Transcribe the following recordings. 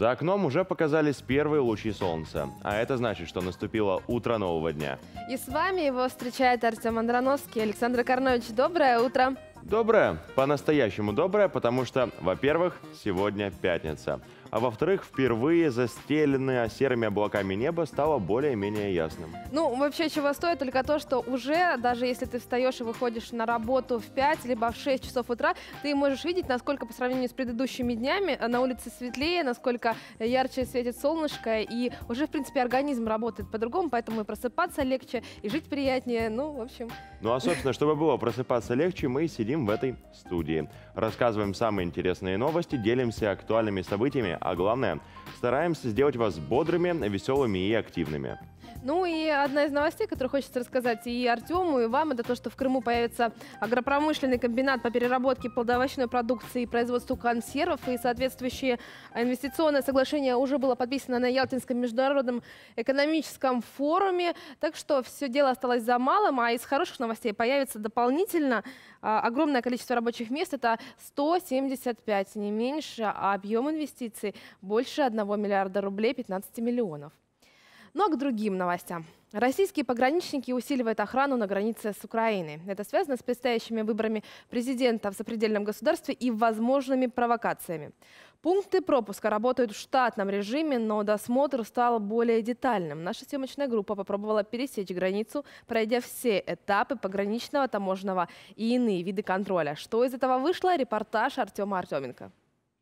За окном уже показались первые лучи солнца, а это значит, что наступило утро нового дня. И с вами его встречает Артем Андроновский. Александр Карнович, доброе утро. Доброе, по-настоящему доброе, потому что, во-первых, сегодня пятница, а во-вторых, впервые застеленное серыми облаками небо стало более-менее ясным. Ну, вообще, чего стоит только то, что уже, даже если ты встаешь и выходишь на работу в 5, либо в 6 часов утра, ты можешь видеть, насколько по сравнению с предыдущими днями на улице светлее, насколько ярче светит солнышко, и уже, в принципе, организм работает по-другому, поэтому и просыпаться легче, и жить приятнее, ну, в общем... Ну, а, собственно, чтобы было просыпаться легче, мы сидим в этой студии. Рассказываем самые интересные новости, делимся актуальными событиями, а главное, стараемся сделать вас бодрыми, веселыми и активными. Ну и одна из новостей, которую хочется рассказать и Артему, и вам, это то, что в Крыму появится агропромышленный комбинат по переработке плодоовощной продукции и производству консервов, и соответствующее инвестиционное соглашение уже было подписано на Ялтинском международном экономическом форуме, так что все дело осталось за малым, а из хороших новостей появится дополнительно огромное количество рабочих мест, это 175, не меньше, а объем инвестиций больше 1 миллиарда рублей, 15 миллионов. Но к другим новостям. Российские пограничники усиливают охрану на границе с Украиной. Это связано с предстоящими выборами президента в сопредельном государстве и возможными провокациями. Пункты пропуска работают в штатном режиме, но досмотр стал более детальным. Наша съемочная группа попробовала пересечь границу, пройдя все этапы пограничного, таможенного и иные виды контроля. Что из этого вышло? Репортаж Артема Артеменко.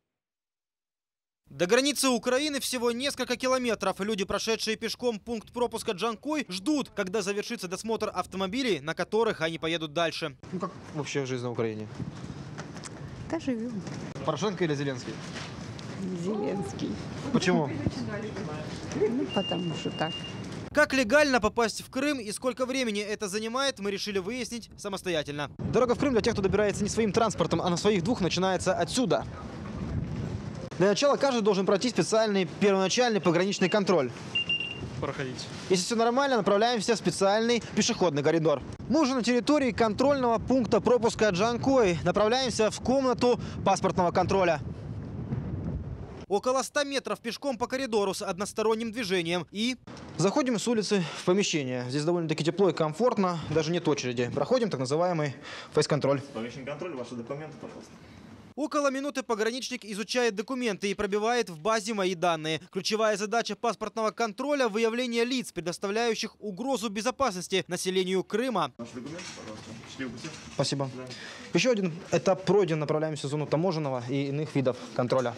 До границы Украины всего несколько километров. Люди, прошедшие пешком пункт пропуска Джанкой, ждут, когда завершится досмотр автомобилей, на которых они поедут дальше. Ну как вообще жизнь на Украине? Да живем. Порошенко или Зеленский? Зеленский. Почему? Ну, потому что так. Как легально попасть в Крым и сколько времени это занимает, мы решили выяснить самостоятельно. Дорога в Крым для тех, кто добирается не своим транспортом, а на своих двух, начинается отсюда. Для начала каждый должен пройти специальный первоначальный пограничный контроль. Проходить. Если все нормально, направляемся в специальный пешеходный коридор. Мы уже на территории контрольного пункта пропуска Джанкой. Направляемся в комнату паспортного контроля. Около 100 метров пешком по коридору с односторонним движением и... Заходим с улицы в помещение. Здесь довольно-таки тепло и комфортно, даже нет очереди. Проходим так называемый фейс-контроль. Помещен контроль, ваши документы, пожалуйста. Около минуты пограничник изучает документы и пробивает в базе мои данные. Ключевая задача паспортного контроля – выявление лиц, предоставляющих угрозу безопасности населению Крыма. Ваши документы, пожалуйста. Счастливо пути. Спасибо. Да. Еще один этап пройден. Направляемся в зону таможенного и иных видов контроля.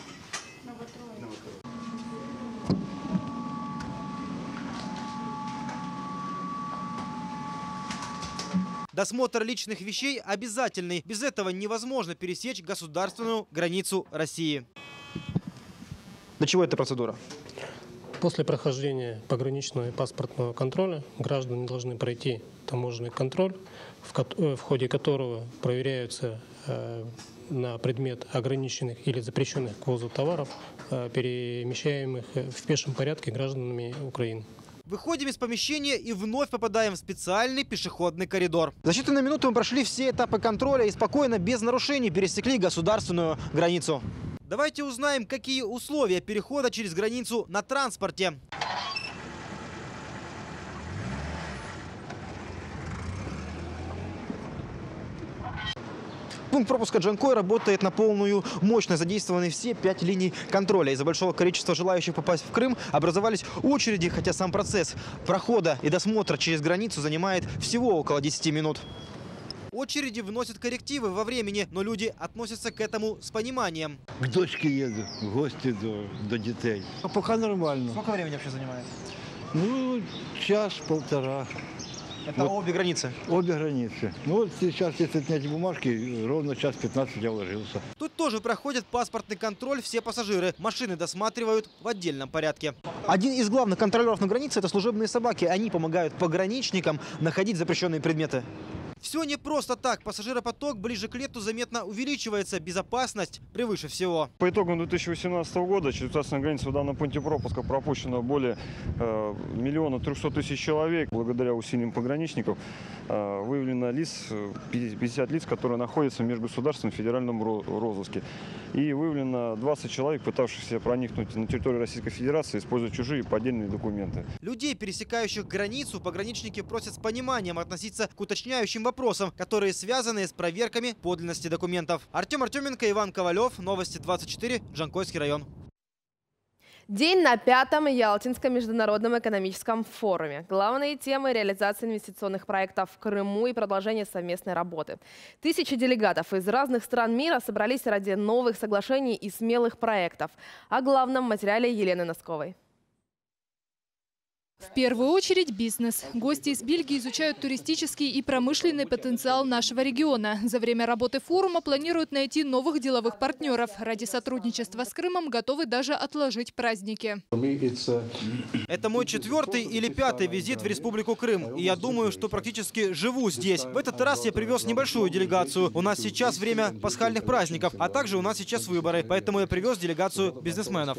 Досмотр личных вещей обязательный. Без этого невозможно пересечь государственную границу России. Для чего эта процедура? После прохождения пограничного и паспортного контроля граждане должны пройти таможенный контроль, в ходе которого проверяются на предмет ограниченных или запрещенных к ввозу товаров, перемещаемых в пешем порядке гражданами Украины. Выходим из помещения и вновь попадаем в специальный пешеходный коридор. За считанные минуты мы прошли все этапы контроля и спокойно, без нарушений, пересекли государственную границу. Давайте узнаем, какие условия перехода через границу на транспорте. Пункт пропуска Джанкой работает на полную мощность. Задействованы все 5 линий контроля. Из-за большого количества желающих попасть в Крым образовались очереди, хотя сам процесс прохода и досмотра через границу занимает всего около 10 минут. Очереди вносят коррективы во времени, но люди относятся к этому с пониманием. К дочке еду, в гости до детей. А пока нормально. Сколько времени вообще занимает? Ну, час-полтора. Это вот, обе границы? Обе границы. Ну вот сейчас, если снять бумажки, ровно час 15 я уложился. Тут тоже проходит паспортный контроль все пассажиры. Машины досматривают в отдельном порядке. Один из главных контролеров на границе – это служебные собаки. Они помогают пограничникам находить запрещенные предметы. Все не просто так. Пассажиропоток ближе к лету заметно увеличивается. Безопасность превыше всего. По итогам 2018 года через государственную границу в данном пункте пропуска пропущено более 1 300 000 человек. Благодаря усилиям пограничников выявлено лиц, 50 лиц, которые находятся в межгосударственном федеральном розыске. И выявлено 20 человек, пытавшихся проникнуть на территорию Российской Федерации, используя чужие поддельные документы. Людей, пересекающих границу, пограничники просят с пониманием относиться к уточняющим вопросам, которые связаны с проверками подлинности документов. Артем Артеменко, Иван Ковалев, Новости 24, Джанкойский район. День на 5-м Ялтинском международном экономическом форуме. Главные темы – реализация инвестиционных проектов в Крыму и продолжение совместной работы. Тысячи делегатов из разных стран мира собрались ради новых соглашений и смелых проектов. О главном материале Елены Носковой. В первую очередь бизнес. Гости из Бельгии изучают туристический и промышленный потенциал нашего региона. За время работы форума планируют найти новых деловых партнеров. Ради сотрудничества с Крымом готовы даже отложить праздники. Это мой 4-й или 5-й визит в Республику Крым. И я думаю, что практически живу здесь. В этот раз я привез небольшую делегацию. У нас сейчас время пасхальных праздников, а также у нас сейчас выборы. Поэтому я привез делегацию бизнесменов.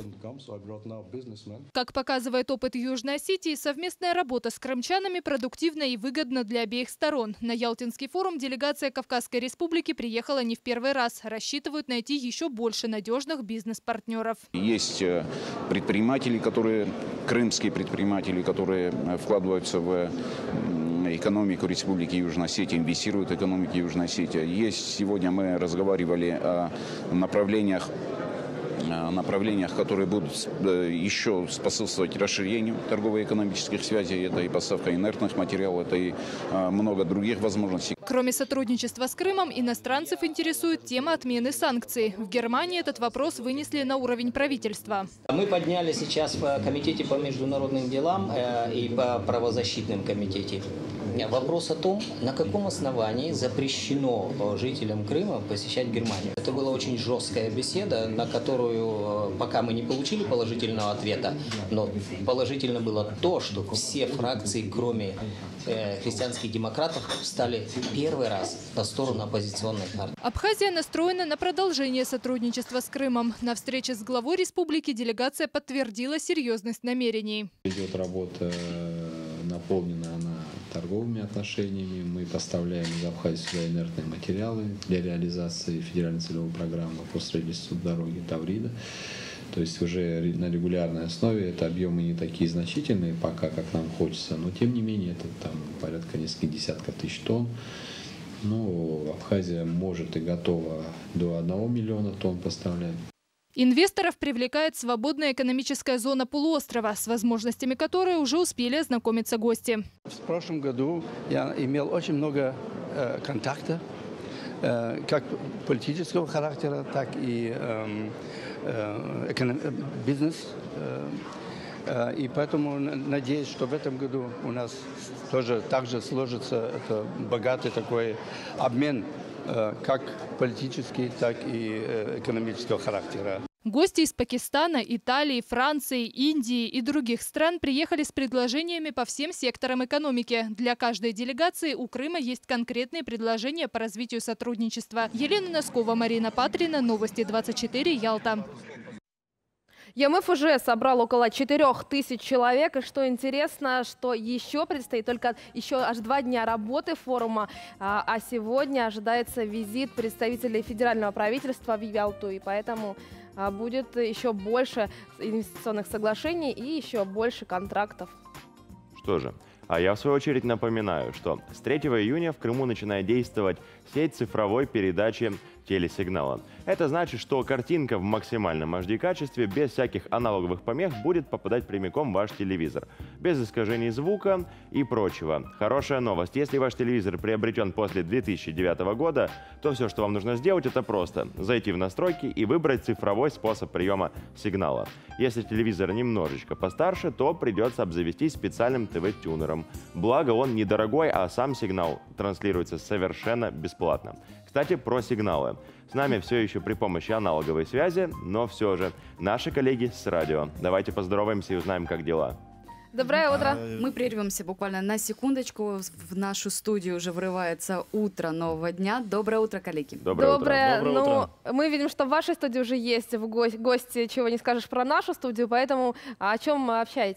Как показывает опыт Южной Осетии, совместная работа с крымчанами продуктивна и выгодна для обеих сторон. На Ялтинский форум делегация Кавказской республики приехала не в первый раз. Рассчитывают найти еще больше надежных бизнес-партнеров. Есть предприниматели, крымские предприниматели, которые вкладываются в экономику Республики Южной Осетии, инвестируют в экономику Южной Осетии. Сегодня мы разговаривали о направлениях, которые будут еще способствовать расширению торгово-экономических связей. Это и поставка инертных материалов, это и много других возможностей. Кроме сотрудничества с Крымом, иностранцев интересует тема отмены санкций. В Германии этот вопрос вынесли на уровень правительства. Мы подняли сейчас в Комитете по международным делам и по правозащитным комитете вопрос о том, на каком основании запрещено жителям Крыма посещать Германию. Это была очень жесткая беседа, на которую пока мы не получили положительного ответа. Но положительно было то, что все фракции, кроме христианских демократов, встали первый раз на сторону оппозиционной партии. Абхазия настроена на продолжение сотрудничества с Крымом. На встрече с главой республики делегация подтвердила серьезность намерений. Идет работа, наполнена она торговыми отношениями. Мы поставляем из Абхазии сюда инертные материалы для реализации федеральной целевой программы по строительству дороги Таврида. То есть уже на регулярной основе это объемы не такие значительные пока, как нам хочется, но тем не менее это там порядка нескольких десятков тысяч тонн. Ну, Абхазия может и готова до 1 миллиона тонн поставлять. Инвесторов привлекает свободная экономическая зона полуострова, с возможностями которой уже успели ознакомиться гости. В прошлом году я имел очень много контактов, как политического характера, так и бизнес. И поэтому надеюсь, что в этом году у нас тоже также сложится это богатый такой обмен, как политический, так и экономического характера. Гости из Пакистана, Италии, Франции, Индии и других стран приехали с предложениями по всем секторам экономики. Для каждой делегации у Крыма есть конкретные предложения по развитию сотрудничества. Елена Носкова, Марина Патрина, Новости 24, Ялта. ЕМФ уже собрал около 4000 человек. И что интересно, что еще предстоит только еще аж 2 дня работы форума. А сегодня ожидается визит представителей федерального правительства в Ялту. И поэтому будет еще больше инвестиционных соглашений и еще больше контрактов. Что же, а я в свою очередь напоминаю, что с 3 июня в Крыму начинает действовать сеть цифровой передачи телесигнала. Это значит, что картинка в максимальном HD-качестве, без всяких аналоговых помех, будет попадать прямиком в ваш телевизор, без искажений звука и прочего. Хорошая новость. Если ваш телевизор приобретен после 2009 года, то все, что вам нужно сделать, это просто зайти в настройки и выбрать цифровой способ приема сигнала. Если телевизор немножечко постарше, то придется обзавестись специальным ТВ-тюнером. Благо, он недорогой, а сам сигнал транслируется совершенно бесплатно. Кстати, про сигналы. С нами все еще при помощи аналоговой связи, но все же наши коллеги с радио. Давайте поздороваемся и узнаем, как дела. Доброе утро. Мы прервемся буквально на секундочку. В нашу студию уже врывается утро нового дня. Доброе утро, коллеги. Доброе утро. Мы видим, что в вашей студии уже есть гости, чего не скажешь про нашу студию, поэтому о чем общаетесь?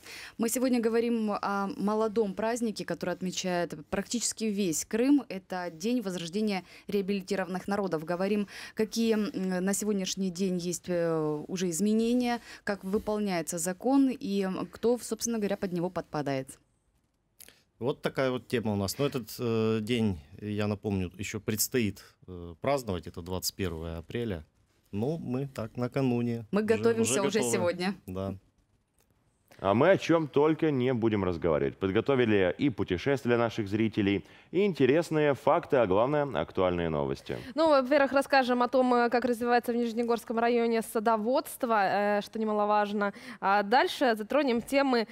Мы сегодня говорим о молодом празднике, который отмечает практически весь Крым. Это День возрождения реабилитированных народов. Говорим, какие на сегодняшний день есть уже изменения, как выполняется закон и кто, собственно говоря, под него подпадает. Вот такая вот тема у нас. Но этот день, я напомню, еще предстоит праздновать. Это 21 апреля. Ну, мы так накануне. Мы готовимся уже сегодня. Да. А мы о чем только не будем разговаривать. Подготовили и путешествия для наших зрителей, и интересные факты, а главное, актуальные новости. Ну, во-первых, расскажем о том, как развивается в Нижнегорском районе садоводство, что немаловажно. А дальше затронем темы,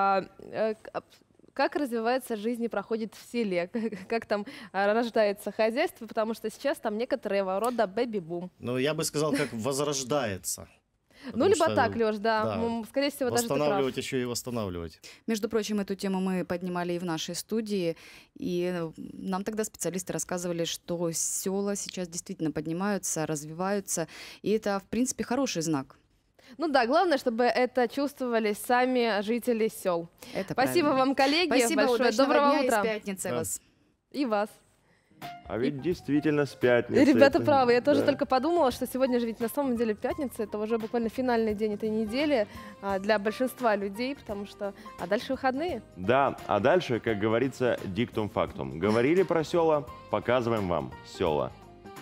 как развивается жизнь и проходит в селе, как там рождается хозяйство, потому что сейчас там некоторые рода бэби-бум. Ну, я бы сказал, как возрождается. Ну, либо так, Лёш, да. Скорее всего, даже ты прав. Восстанавливать еще и восстанавливать. Между прочим, эту тему мы поднимали и в нашей студии. И нам тогда специалисты рассказывали, что села сейчас действительно поднимаются, развиваются. И это, в принципе, хороший знак. Ну да, главное, чтобы это чувствовали сами жители сел. Это Спасибо правильно. вам, коллеги. Спасибо, большое. удачного Доброго дня утра. И с пятницей вас. И вас. А ведь действительно с пятницы. Ребята правы, я тоже только подумала, что сегодня же ведь на самом деле пятница, это уже буквально финальный день этой недели для большинства людей, потому что а дальше выходные. Да, а дальше, как говорится, диктум фактум. Говорили про села, показываем вам села.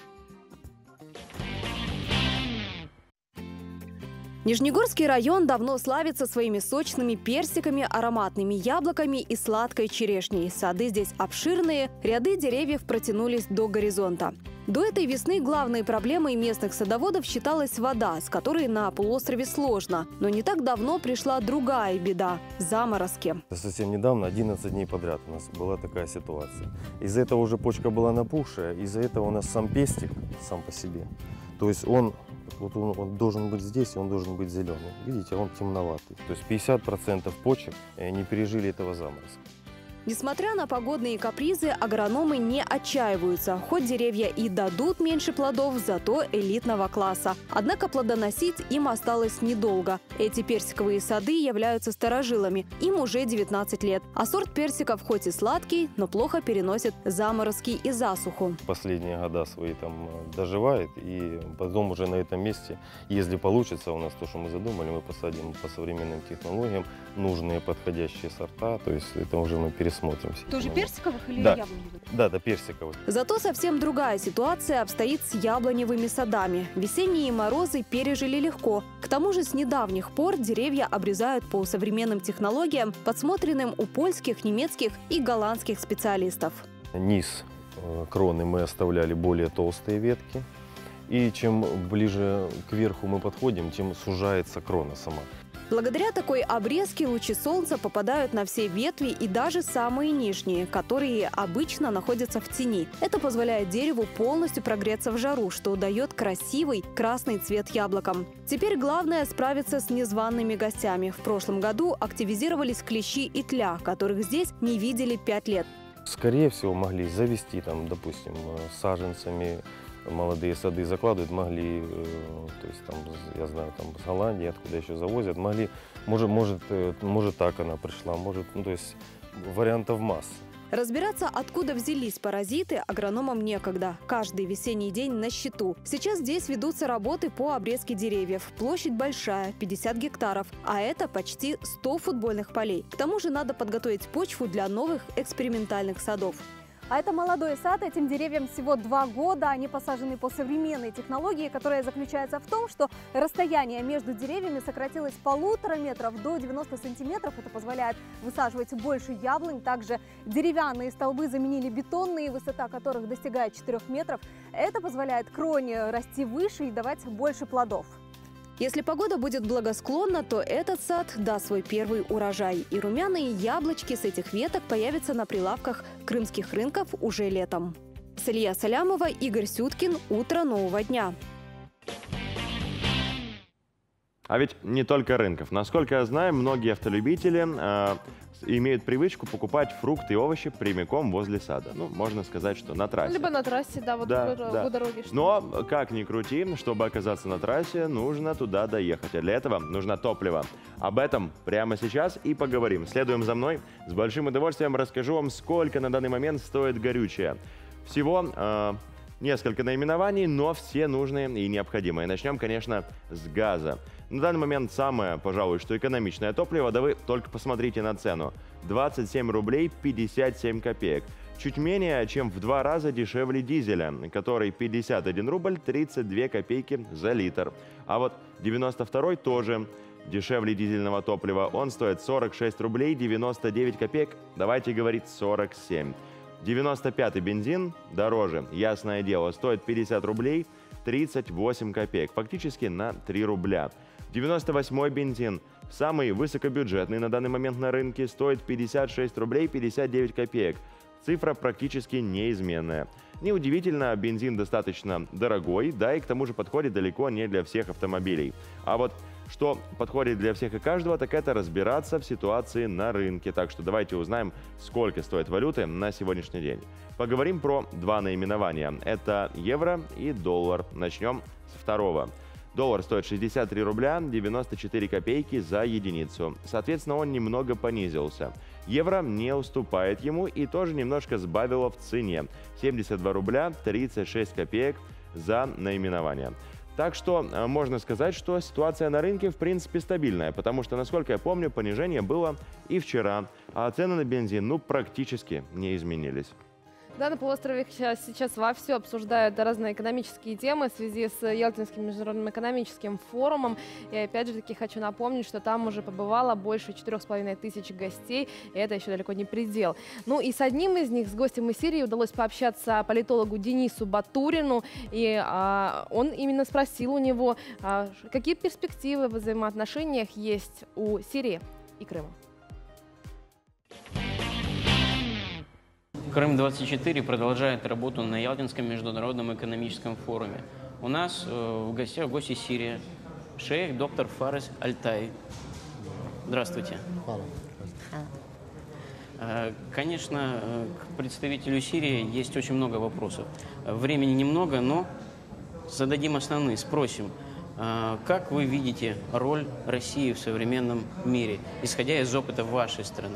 Нижнегорский район давно славится своими сочными персиками, ароматными яблоками и сладкой черешней. Сады здесь обширные, ряды деревьев протянулись до горизонта. До этой весны главной проблемой местных садоводов считалась вода, с которой на полуострове сложно. Но не так давно пришла другая беда – заморозки. Совсем недавно, 11 дней подряд у нас была такая ситуация. Из-за этого уже почка была напухшая, из-за этого у нас сам пестик сам по себе. То есть он должен быть здесь, и он должен быть зеленый. Видите, он темноватый. То есть 50% почек не пережили этого заморозка. Несмотря на погодные капризы, агрономы не отчаиваются. Хоть деревья и дадут меньше плодов, зато элитного класса. Однако плодоносить им осталось недолго. Эти персиковые сады являются старожилами. Им уже 19 лет. А сорт персиков хоть и сладкий, но плохо переносит заморозки и засуху. Последние года свои там доживает. И потом уже на этом месте, если получится у нас то, что мы задумали, мы посадим по современным технологиям нужные подходящие сорта. То есть это уже мы пересмотрим. Тоже персиковых или да. яблоневых? Да, персиковых. Зато совсем другая ситуация обстоит с яблоневыми садами. Весенние морозы пережили легко. К тому же с недавних пор деревья обрезают по современным технологиям, подсмотренным у польских, немецких и голландских специалистов. Низ кроны мы оставляли более толстые ветки. И чем ближе к верху мы подходим, тем сужается крона сама. Благодаря такой обрезке лучи солнца попадают на все ветви и даже самые нижние, которые обычно находятся в тени. Это позволяет дереву полностью прогреться в жару, что дает красивый красный цвет яблокам. Теперь главное справиться с незваными гостями. В прошлом году активизировались клещи и тля, которых здесь не видели 5 лет. Скорее всего, могли завести, там, допустим, саженцами. Молодые сады закладывают, могли, то есть там, я знаю, там с Голландии, откуда еще завозят, могли, может так она пришла, может, ну, то есть вариантов масса. Разбираться, откуда взялись паразиты, агрономам некогда. Каждый весенний день на счету. Сейчас здесь ведутся работы по обрезке деревьев. Площадь большая – 50 гектаров, а это почти 100 футбольных полей. К тому же надо подготовить почву для новых экспериментальных садов. А это молодой сад, этим деревьям всего 2 года. Они посажены по современной технологии, которая заключается в том, что расстояние между деревьями сократилось с 1,5 метров до 90 сантиметров. Это позволяет высаживать больше яблонь. Также деревянные столбы заменили бетонные, высота которых достигает 4 метров. Это позволяет кроне расти выше и давать больше плодов. Если погода будет благосклонна, то этот сад даст свой первый урожай. И румяные яблочки с этих веток появятся на прилавках крымских рынков уже летом. Салия Салямова, Игорь Сюткин. Утро нового дня. А ведь не только рынков. Насколько я знаю, многие автолюбители имеют привычку покупать фрукты и овощи прямиком возле сада. Ну, можно сказать, что на трассе. Либо на трассе, да, вот у дороги. Но, как ни крути, чтобы оказаться на трассе, нужно туда доехать. А для этого нужно топливо. Об этом прямо сейчас и поговорим. Следуем за мной. С большим удовольствием расскажу вам, сколько на данный момент стоит горючее. Всего несколько наименований, но все нужные и необходимые. Начнем, конечно, с газа. На данный момент самое, пожалуй, что экономичное топливо, да вы только посмотрите на цену. 27 рублей 57 копеек. Чуть менее, чем в 2 раза дешевле дизеля, который 51 рубль 32 копейки за литр. А вот 92-й тоже дешевле дизельного топлива. Он стоит 46 рублей 99 копеек, давайте говорить 47. 95-й бензин дороже, ясное дело, стоит 50 рублей 38 копеек, фактически на 3 рубля. 98-й бензин, самый высокобюджетный на данный момент на рынке, стоит 56 рублей 59 копеек. Цифра практически неизменная. Неудивительно, бензин достаточно дорогой, да и к тому же подходит далеко не для всех автомобилей. А вот что подходит для всех и каждого, так это разбираться в ситуации на рынке. Так что давайте узнаем, сколько стоит валюты на сегодняшний день. Поговорим про 2 наименования. Это евро и доллар. Начнем с второго. Доллар стоит 63 рубля 94 копейки за единицу. Соответственно, он немного понизился. Евро не уступает ему и тоже немножко сбавило в цене. 72 рубля 36 копеек за наименование. Так что можно сказать, что ситуация на рынке в принципе стабильная, потому что, насколько я помню, понижение было и вчера, а цены на бензин практически не изменились. Да, на полуострове сейчас вовсю обсуждают разные экономические темы в связи с Ялтинским международным экономическим форумом. И опять же таки хочу напомнить, что там уже побывало больше 4500 гостей, и это еще далеко не предел. Ну и с одним из них, с гостем из Сирии, удалось пообщаться политологу Денису Батурину, и он именно спросил у него, какие перспективы в взаимоотношениях есть у Сирии и Крыма. Крым-24 продолжает работу на Ялтинском международном экономическом форуме. У нас в гостях гость из Сирии, шейх доктор Фарес Аль-Тай. Здравствуйте. Конечно, к представителю Сирии есть очень много вопросов. Времени немного, но зададим основные. Спросим, как вы видите роль России в современном мире, исходя из опыта вашей страны?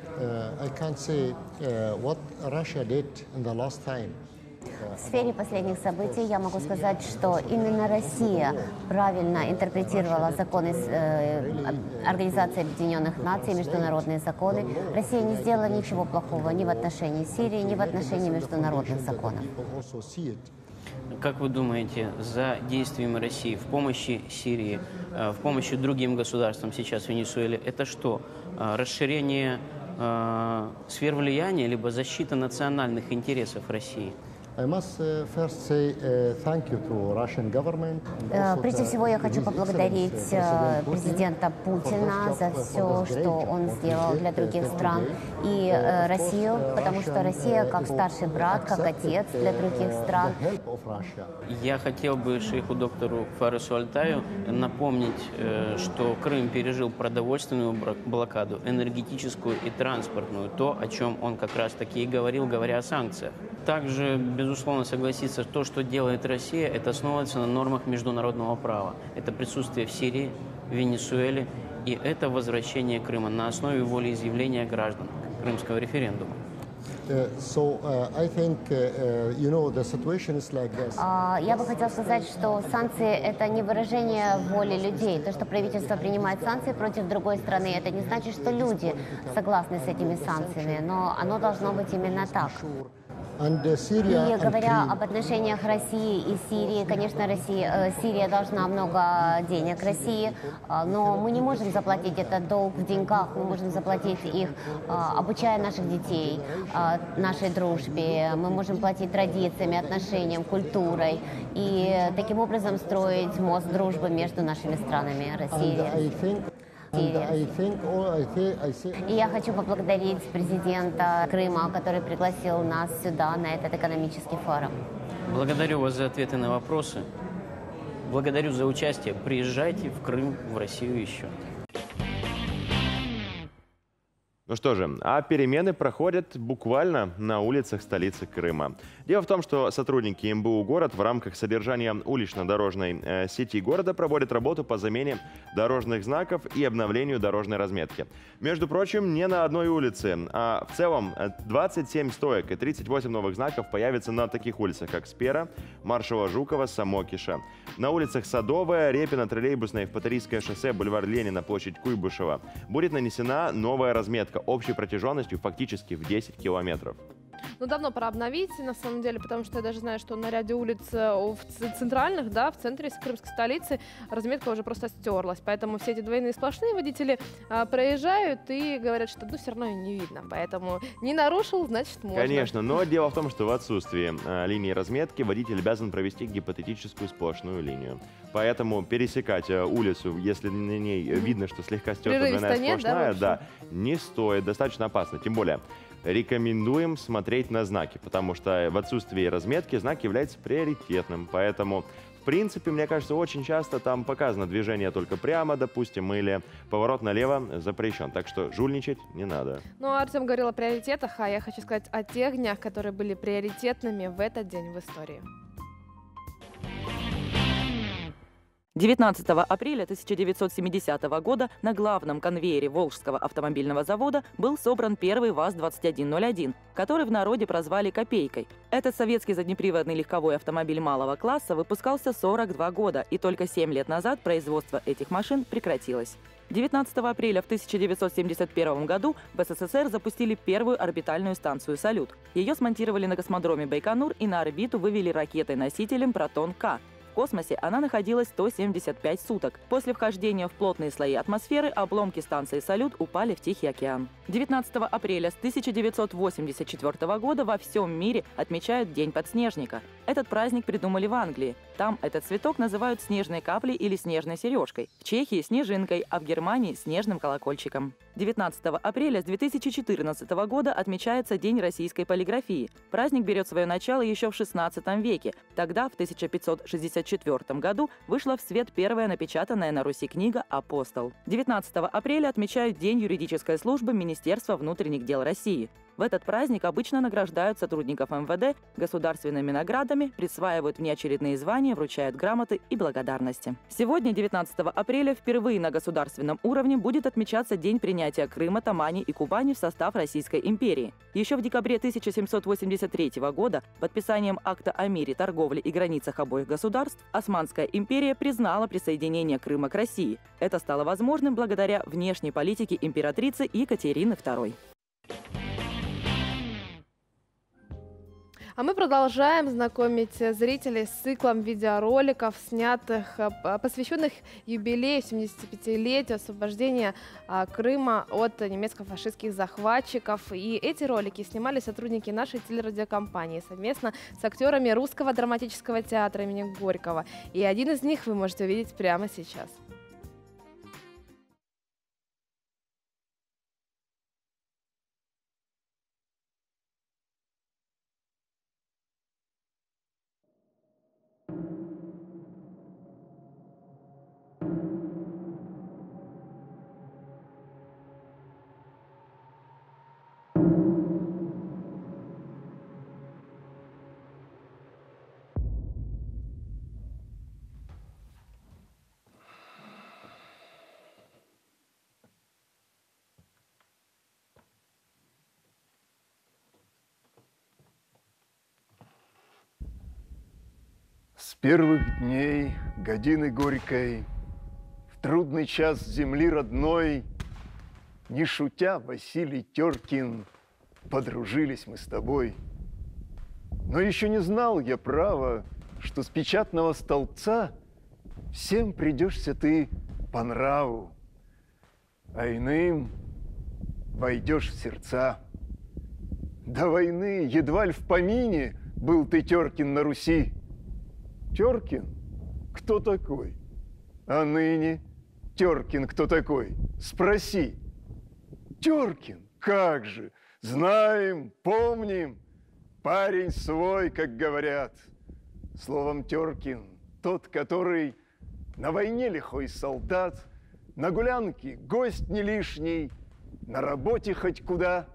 В сфере последних событий я могу сказать, что именно Россия правильно интерпретировала законы Организации Объединенных Наций, международные законы. Россия не сделала ничего плохого ни в отношении Сирии, ни в отношении международных законов. Как вы думаете, за действиями России в помощи Сирии, в помощи другим государствам сейчас в Венесуэле, это что? Расширение сфер влияния, либо защита национальных интересов России? Прежде всего, я хочу поблагодарить президента Путина за все, что он сделал для других стран, и Россию, потому что Россия как старший брат, как отец для других стран. Я хотел бы шейху доктору Фаресу Аль-Таю напомнить, что Крым пережил продовольственную блокаду, энергетическую и транспортную, то, о чем он как раз таки и говорил, говоря о санкциях. Также, безусловно, согласиться, то, что делает Россия, это основывается на нормах международного права. Это присутствие в Сирии, в Венесуэле, и это возвращение Крыма на основе волеизъявления граждан крымского референдума. Я бы хотела сказать, что санкции – это не выражение воли людей. То, что правительство принимает санкции против другой страны, это не значит, что люди согласны с этими санкциями, но оно должно быть именно так. И говоря об отношениях России и Сирии, конечно, Сирия должна много денег России, но мы не можем заплатить этот долг в деньгах, мы можем заплатить их, обучая наших детей, нашей дружбе, мы можем платить традициями, отношениям, культурой и таким образом строить мост дружбы между нашими странами Россией. И я хочу поблагодарить президента Крыма, который пригласил нас сюда, на этот экономический форум. Благодарю вас за ответы на вопросы. Благодарю за участие. Приезжайте в Крым, в Россию еще. Ну что же, а перемены проходят буквально на улицах столицы Крыма. Дело в том, что сотрудники МБУ «Город» в рамках содержания улично-дорожной сети города проводят работу по замене дорожных знаков и обновлению дорожной разметки. Между прочим, не на одной улице, а в целом 27 стоек и 38 новых знаков появятся на таких улицах, как Спера, Маршала Жукова, Самокиша. На улицах Садовая, Репина, Троллейбусная, Евпаторийское шоссе, бульвар Ленина, площадь Куйбышева будет нанесена новая разметка общей протяженностью фактически в 10 километров. Ну, давно пора обновить, на самом деле, потому что я даже знаю, что на ряде улиц в центральных, да, в центре крымской столицы разметка уже просто стерлась. Поэтому все эти двойные сплошные водители проезжают и говорят, что ну, все равно не видно. Поэтому не нарушил, значит можно. Конечно, но дело в том, что в отсутствии линии разметки водитель обязан провести гипотетическую сплошную линию. Поэтому пересекать улицу, если на ней видно, что слегка стерта двойная сплошная, да, не стоит, достаточно опасно. Тем более, рекомендуем смотреть на знаки, потому что в отсутствии разметки знак является приоритетным. Поэтому, в принципе, мне кажется, очень часто там показано движение только прямо, допустим, или поворот налево запрещен. Так что жульничать не надо. Ну, Артем говорил о приоритетах, а я хочу сказать о тех днях, которые были приоритетными в этот день в истории. 19 апреля 1970 года на главном конвейере Волжского автомобильного завода был собран первый ВАЗ-2101, который в народе прозвали «Копейкой». Этот советский заднеприводный легковой автомобиль малого класса выпускался 42 года, и только 7 лет назад производство этих машин прекратилось. 19 апреля в 1971 году в СССР запустили первую орбитальную станцию «Салют». Ее смонтировали на космодроме Байконур и на орбиту вывели ракетой-носителем «Протон-К». В космосе она находилась 175 суток. После вхождения в плотные слои атмосферы обломки станции «Салют» упали в Тихий океан. 19 апреля с 1984 года во всем мире отмечают День подснежника. Этот праздник придумали в Англии. Там этот цветок называют снежной каплей или снежной сережкой. В Чехии – снежинкой, а в Германии – снежным колокольчиком. 19 апреля с 2014 года отмечается День российской полиграфии. Праздник берет свое начало еще в XVI веке. Тогда, в 1564 году, вышла в свет первая напечатанная на Руси книга «Апостол». 19 апреля отмечают День юридической службы Министерства внутренних дел России. В этот праздник обычно награждают сотрудников МВД государственными наградами, присваивают внеочередные звания, вручают грамоты и благодарности. Сегодня, 19 апреля, впервые на государственном уровне будет отмечаться День принятия Крыма, Тамани и Кубани в состав Российской империи. Еще в декабре 1783 года подписанием акта о мире, торговле и границах обоих государств Османская империя признала присоединение Крыма к России. Это стало возможным благодаря внешней политике императрицы Екатерины II. А мы продолжаем знакомить зрителей с циклом видеороликов, снятых, посвященных юбилею 75-летию освобождения Крыма от немецко-фашистских захватчиков. И эти ролики снимали сотрудники нашей телерадиокомпании совместно с актерами Русского драматического театра имени Горького. И один из них вы можете увидеть прямо сейчас. С первых дней годины горькой, в трудный час земли родной, не шутя, Василий Теркин, подружились мы с тобой. Но еще не знал я права, что с печатного столбца всем придешься ты по нраву, а иным войдешь в сердца. До войны едва ли в помине был ты, Теркин, на Руси. Теркин? Кто такой? А ныне Теркин кто такой? Спроси. Теркин? Как же? Знаем, помним. Парень свой, как говорят. Словом, Теркин, тот, который На войне лихой солдат, на гулянке гость не лишний, на работе хоть куда.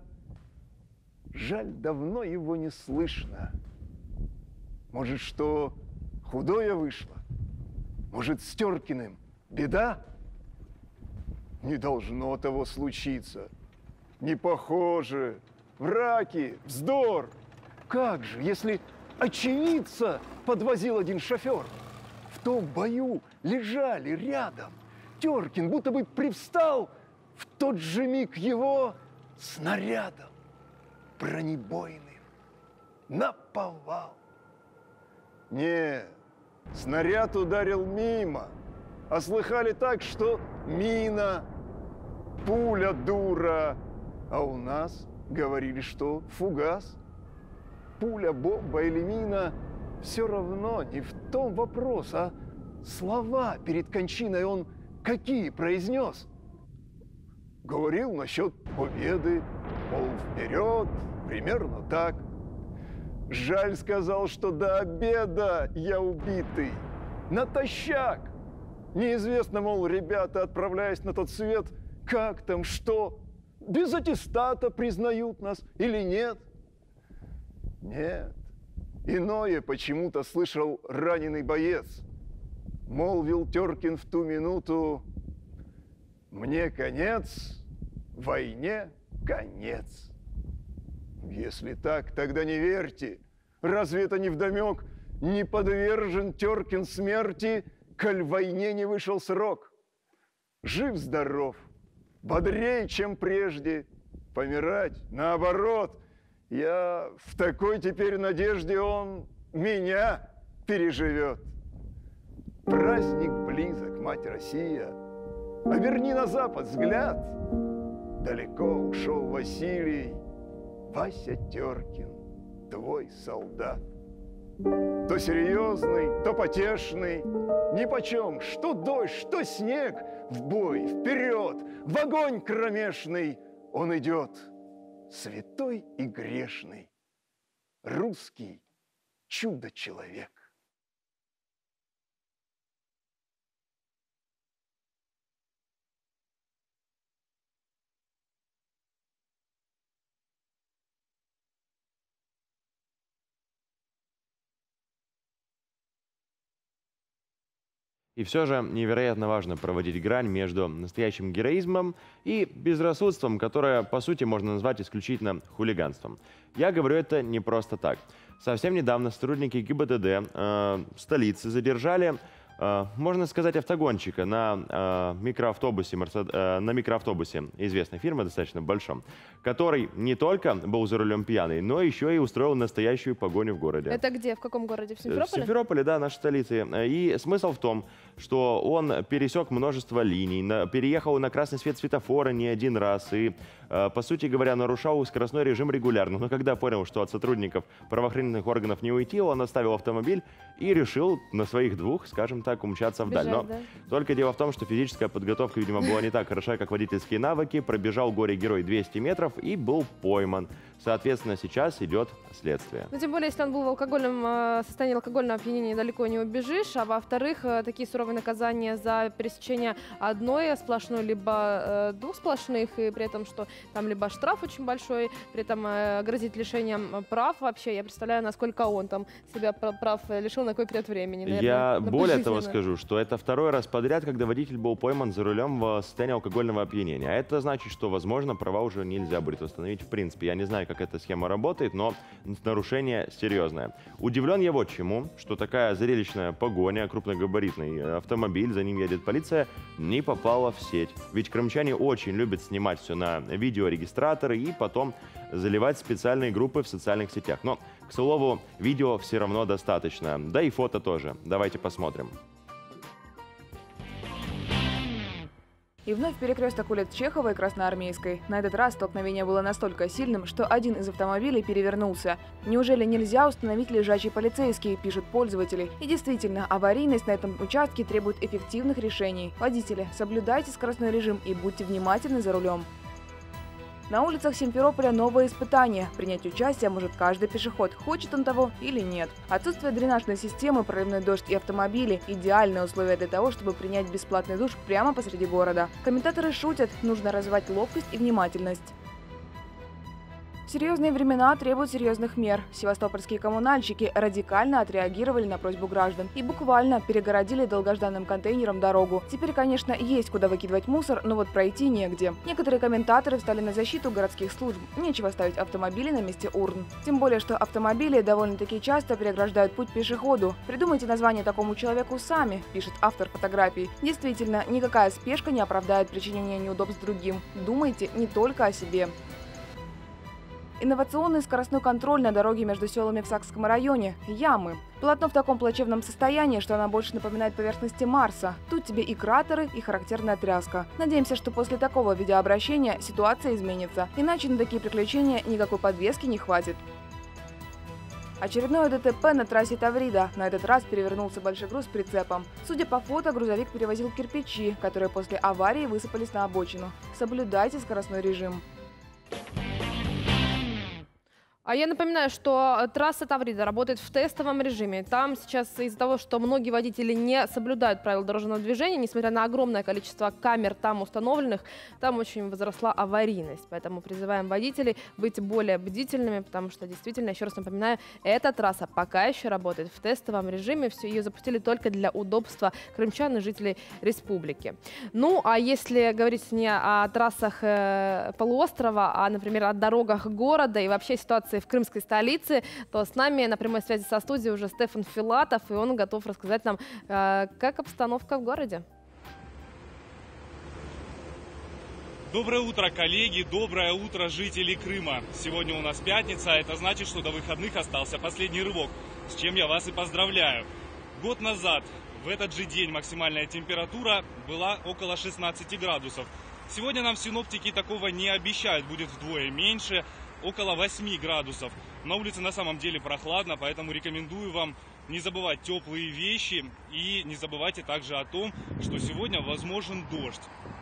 Жаль, давно его не слышно. Может, что худое вышло? Может, с Теркиным беда? Не должно того случиться. Не похоже. Враки, вздор. Как же, если очевидца подвозил один шофер? В том бою лежали рядом. Теркин будто бы привстал, в тот же миг его снарядом бронебойным наповал. Не, снаряд ударил мимо, а слыхали так, что мина, пуля дура, а у нас говорили, что фугас. Пуля, бомба или мина — все равно не в том вопрос, а слова перед кончиной он какие произнес? Говорил насчет победы, мол, вперед, примерно так. Жаль, сказал, что до обеда я убитый, натощак. Неизвестно, мол, ребята, отправляясь на тот свет, как там, что, без аттестата признают нас или нет? Нет, иное почему-то слышал раненый боец. Молвил Теркин в ту минуту: «Мне конец, войне конец». Если так, тогда не верьте. Разве это не вдомек? Не подвержен Теркин смерти, коль в войне не вышел срок. Жив-здоров, бодрее, чем прежде. Помирать, наоборот. Я в такой теперь надежде он меня переживет. Праздник близок, мать Россия. Оберни на запад взгляд. Далеко ушел Василий, Вася Теркин, твой солдат. То серьезный, то потешный, нипочем, что дождь, что снег, в бой, вперед, в огонь кромешный он идет, святой и грешный, русский чудо-человек. И все же невероятно важно проводить грань между настоящим героизмом и безрассудством, которое, по сути, можно назвать исключительно хулиганством. Я говорю это не просто так. Совсем недавно сотрудники ГИБДД столицы задержали, можно сказать, автогонщика на микроавтобусе, известной фирмы, достаточно большом, который не только был за рулем пьяный, но еще и устроил настоящую погоню в городе. Это где? В каком городе? В Симферополе? В Симферополе, да, нашей столице. И смысл в том, что он пересек множество линий, переехал на красный свет светофора не один раз и, по сути говоря, нарушал скоростной режим регулярно. Но когда понял, что от сотрудников правоохранительных органов не уйти, он оставил автомобиль и решил на своих двух, скажем так, умчаться вдаль. Бежать, Но да? только дело в том, что физическая подготовка, видимо, была не так хороша, как водительские навыки. Пробежал горе-герой 200 метров и был пойман. Соответственно, сейчас идет следствие. Ну, тем более, если он был в алкогольном состоянии алкогольного опьянения, далеко не убежишь. А во-вторых, такие суровые наказания за пересечение одной сплошной, либо двух сплошных, и при этом, что там либо штраф очень большой, при этом грозит лишением прав вообще. Я представляю, насколько он там себя прав лишил, на какой период времени. Наверное, Я более того пожизненно. скажу, что это второй раз подряд, когда водитель был пойман за рулем в состоянии алкогольного опьянения. А это значит, что, возможно, права уже нельзя будет восстановить в принципе. Я не знаю, как эта схема работает, но нарушение серьезное. Удивлен я вот чему, что такая зрелищная погоня, крупногабаритный автомобиль, за ним едет полиция, не попала в сеть. Ведь крымчане очень любят снимать все на видеорегистраторы и потом заливать специальные группы в социальных сетях. Но, к слову, видео все равно достаточно, да и фото тоже. Давайте посмотрим. И вновь перекресток улиц Чехова и Красноармейской. На этот раз столкновение было настолько сильным, что один из автомобилей перевернулся. Неужели нельзя установить лежачий полицейский, пишут пользователи. И действительно, аварийность на этом участке требует эффективных решений. Водители, соблюдайте скоростной режим и будьте внимательны за рулем. На улицах Симферополя новое испытание. Принять участие может каждый пешеход, хочет он того или нет. Отсутствие дренажной системы, проливной дождь и автомобили – идеальные условия для того, чтобы принять бесплатный душ прямо посреди города. Комментаторы шутят, нужно развивать ловкость и внимательность. Серьезные времена требуют серьезных мер. Севастопольские коммунальщики радикально отреагировали на просьбу граждан и буквально перегородили долгожданным контейнером дорогу. Теперь, конечно, есть куда выкидывать мусор, но вот пройти негде. Некоторые комментаторы встали на защиту городских служб. Нечего ставить автомобили на месте урн. Тем более, что автомобили довольно-таки часто переграждают путь пешеходу. Придумайте название такому человеку сами, пишет автор фотографий. Действительно, никакая спешка не оправдает причинение неудобств другим. Думайте не только о себе. Инновационный скоростной контроль на дороге между селами в Сакском районе – ямы. Полотно в таком плачевном состоянии, что она больше напоминает поверхности Марса. Тут тебе и кратеры, и характерная тряска. Надеемся, что после такого видеообращения ситуация изменится. Иначе на такие приключения никакой подвески не хватит. Очередное ДТП на трассе Таврида. На этот раз перевернулся большой груз с прицепом. Судя по фото, грузовик перевозил кирпичи, которые после аварии высыпались на обочину. Соблюдайте скоростной режим. А я напоминаю, что трасса Таврида работает в тестовом режиме. Там сейчас из-за того, что многие водители не соблюдают правила дорожного движения, несмотря на огромное количество камер там установленных, там очень возросла аварийность. Поэтому призываем водителей быть более бдительными, потому что действительно, еще раз напоминаю, эта трасса пока еще работает в тестовом режиме. Все, ее запустили только для удобства крымчан и жителей республики. Ну, а если говорить не о трассах полуострова, а, например, о дорогах города и вообще ситуации в крымской столице, то с нами на прямой связи со студией уже Стефан Филатов, и он готов рассказать нам, как обстановка в городе. Доброе утро, коллеги, доброе утро, жители Крыма. Сегодня у нас пятница, а это значит, что до выходных остался последний рывок, с чем я вас и поздравляю. Год назад в этот же день максимальная температура была около 16 градусов. Сегодня нам синоптики такого не обещают, будет вдвое меньше, около 8 градусов. На улице на самом деле прохладно, поэтому рекомендую вам не забывать теплые вещи и не забывайте также о том, что сегодня возможен дождь.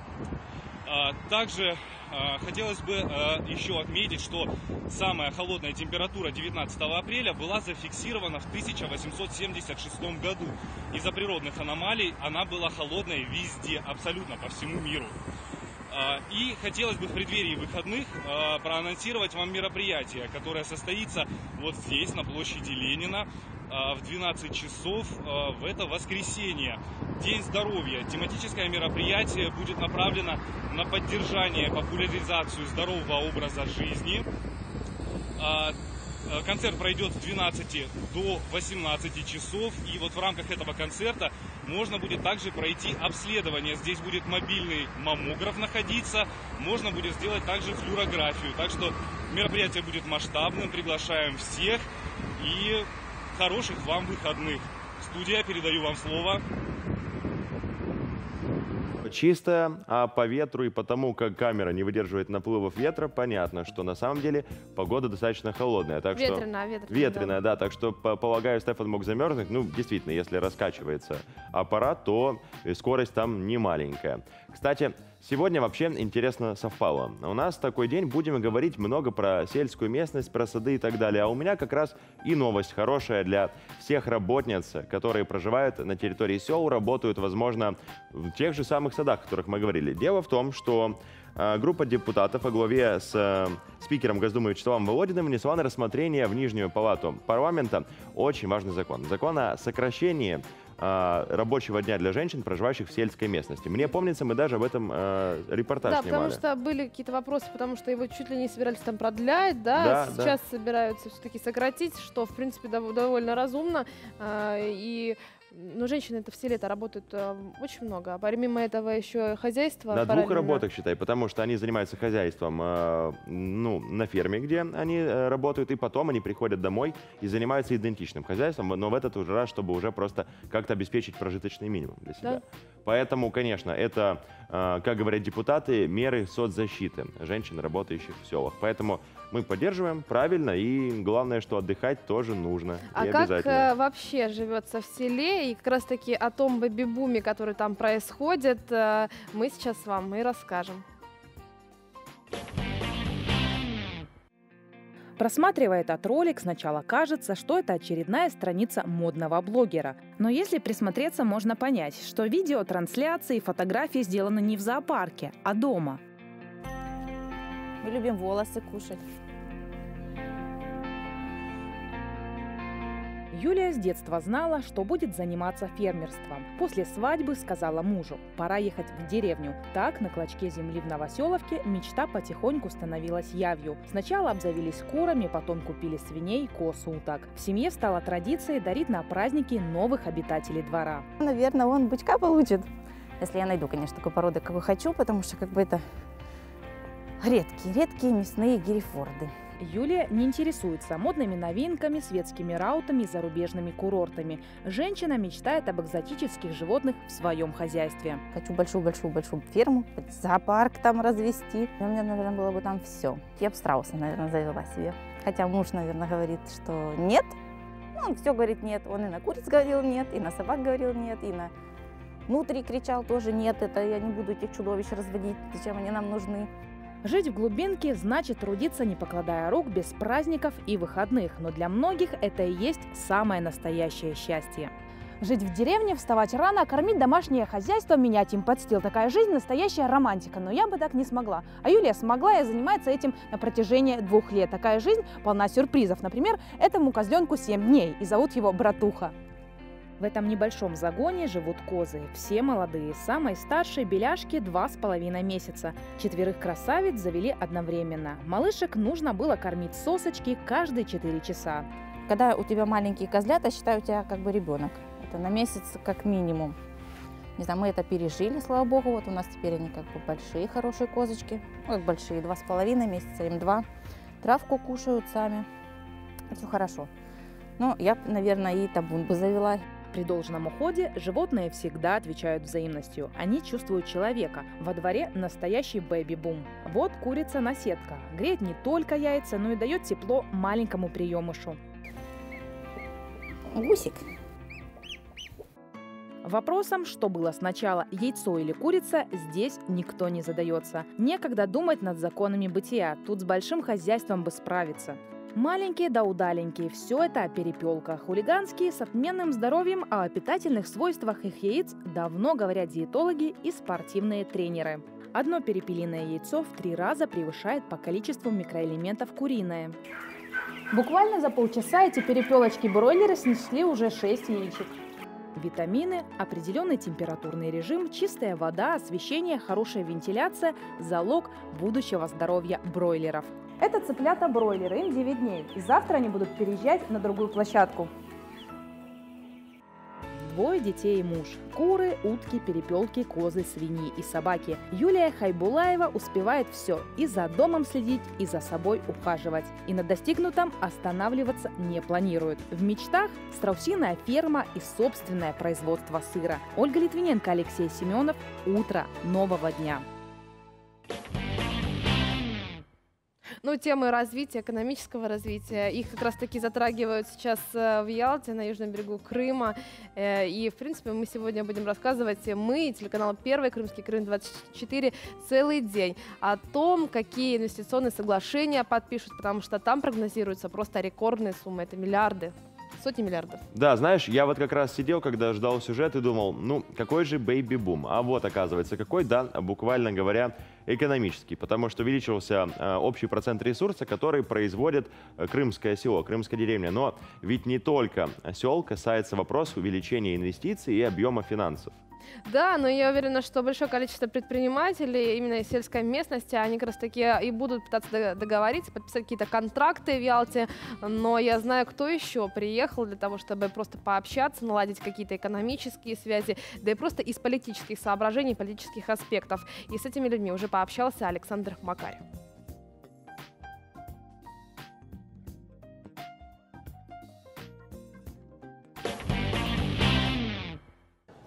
Также хотелось бы еще отметить, что самая холодная температура 19 апреля была зафиксирована в 1876 году. Из-за природных аномалий она была холодной везде, абсолютно по всему миру. И хотелось бы в преддверии выходных проанонсировать вам мероприятие, которое состоится вот здесь, на площади Ленина, в 12 часов в это воскресенье. День здоровья. Тематическое мероприятие будет направлено на поддержание, популяризацию здорового образа жизни. Концерт пройдет с 12 до 18 часов. И вот в рамках этого концерта можно будет также пройти обследование. Здесь будет мобильный маммограф находиться. Можно будет сделать также флюорографию. Так что мероприятие будет масштабным. Приглашаем всех. И хороших вам выходных. Студия, передаю вам слово. Чисто, а по ветру и потому, как камера не выдерживает наплывов ветра, понятно, что на самом деле погода достаточно холодная. Так ветреная, да. Так что, полагаю, Стефан мог замерзнуть. Ну, действительно, если раскачивается аппарат, то скорость там не маленькая. Кстати, сегодня вообще интересно совпало. У нас такой день, будем говорить много про сельскую местность, про сады и так далее. А у меня как раз и новость хорошая для всех работниц, которые проживают на территории сел, работают, возможно, в тех же самых садах, о которых мы говорили. Дело в том, что группа депутатов во главе с спикером Госдумы Вячеславом Володиным внесла на рассмотрение в Нижнюю палату парламента очень важный закон. Закон о сокращении рабочего дня для женщин, проживающих в сельской местности. Мне помнится, мы даже об этом репортаж снимали. Да, потому что были какие-то вопросы, потому что его чуть ли не собирались там продлять, да? Сейчас собираются все-таки сократить, что, в принципе, довольно разумно. Но женщины-то в селе-то работают очень много. А помимо этого еще хозяйство. На двух работах, считай, потому что они занимаются хозяйством на ферме, где они работают, и потом они приходят домой и занимаются идентичным хозяйством, но в этот уже раз, чтобы уже просто как-то обеспечить прожиточный минимум для себя. Да. Поэтому, конечно, это, как говорят депутаты, меры соцзащиты женщин, работающих в селах. Поэтому мы поддерживаем правильно, и главное, что отдыхать тоже нужно. А как вообще живется в селе? И как раз-таки о том бэби-буме, который там происходит, мы сейчас вам и расскажем. Просматривая этот ролик, сначала кажется, что это очередная страница модного блогера. Но если присмотреться, можно понять, что видео, трансляции и фотографии сделаны не в зоопарке, а дома. Мы любим волосы кушать. Юлия с детства знала, что будет заниматься фермерством. После свадьбы сказала мужу: пора ехать в деревню. Так, на клочке земли в Новоселовке мечта потихоньку становилась явью. Сначала обзавелись курами, потом купили свиней, коз, уток. В семье стала традицией дарить на праздники новых обитателей двора. Наверное, он бычка получит, если я найду, конечно, такой породы, какой хочу, потому что это редкие мясные герефорды. Юлия не интересуется модными новинками, светскими раутами и зарубежными курортами. Женщина мечтает об экзотических животных в своем хозяйстве. Хочу большую-большую ферму, зоопарк там развести. У меня, наверное, было бы там все. Я бы страуса, наверное, завела себе. Хотя муж, наверное, говорит, что нет. Он все говорит нет. Он и на куриц говорил нет, и на собак говорил нет, и на внутри кричал тоже нет. Это я не буду этих чудовищ разводить, зачем они нам нужны. Жить в глубинке значит трудиться, не покладая рук, без праздников и выходных. Но для многих это и есть самое настоящее счастье. Жить в деревне, вставать рано, кормить домашнее хозяйство, менять им под стил. Такая жизнь – настоящая романтика. Но я бы так не смогла. А Юлия смогла и занимается этим на протяжении 2 лет. Такая жизнь полна сюрпризов. Например, этому козленку 7 дней, и зовут его Братуха. В этом небольшом загоне живут козы. Все молодые. Самой старшей беляшке 2,5 месяца. 4 красавиц завели одновременно. Малышек нужно было кормить сосочки каждые 4 часа. Когда у тебя маленькие козлята, считай, у тебя как бы ребенок. Это на месяц как минимум. Не знаю, мы это пережили, слава богу. Вот у нас теперь они как бы большие, хорошие козочки. Вот большие, 2,5 месяца, им 2. Травку кушают сами. Все хорошо. Ну, я, наверное, и табун бы завела. При должном уходе животные всегда отвечают взаимностью. Они чувствуют человека. Во дворе настоящий бэби-бум. Вот курица-наседка. Греет не только яйца, но и дает тепло маленькому приемышу. Гусик. Вопросом, что было сначала, яйцо или курица, здесь никто не задается. Некогда думать над законами бытия. Тут с большим хозяйством бы справиться. Маленькие да удаленькие – все это о перепелках. Хулиганские с отменным здоровьем, а о питательных свойствах их яиц давно говорят диетологи и спортивные тренеры. Одно перепелиное яйцо в 3 раза превышает по количеству микроэлементов куриное. Буквально за полчаса эти перепелочки-бройлеры снесли уже 6 яичек. Витамины, определенный температурный режим, чистая вода, освещение, хорошая вентиляция – залог будущего здоровья бройлеров. Это цыплята-бройлеры, им 9 дней, и завтра они будут переезжать на другую площадку. 2 детей и муж. Куры, утки, перепелки, козы, свиньи и собаки. Юлия Хайбулаева успевает все. И за домом следить, и за собой ухаживать. И на достигнутом останавливаться не планирует. В мечтах страусиная ферма и собственное производство сыра. Ольга Литвиненко, Алексей Семенов. Утро нового дня. Ну, темы развития, экономического развития, их как раз-таки затрагивают сейчас в Ялте, на южном берегу Крыма. И, в принципе, мы сегодня будем рассказывать, мы, телеканал «Первый», Крымский Крым-24, целый день о том, какие инвестиционные соглашения подпишут, потому что там прогнозируются просто рекордные суммы, это миллиарды. Сотни миллиардов. Да, знаешь, я вот как раз сидел, когда ждал сюжет и думал, ну, какой же бэйби-бум? А вот, оказывается, какой, да, буквально говоря, экономический, потому что увеличился общий процент ресурса, который производит крымское село, крымская деревня. Но ведь не только сел касается вопрос увеличения инвестиций и объема финансов. Да, но я уверена, что большое количество предпринимателей именно из сельской местности, они как раз таки и будут пытаться договориться, подписать какие-то контракты в Ялте, но я знаю, кто еще приехал для того, чтобы просто пообщаться, наладить какие-то экономические связи, да и просто из политических соображений, политических аспектов. И с этими людьми уже пообщался Александр Макарь.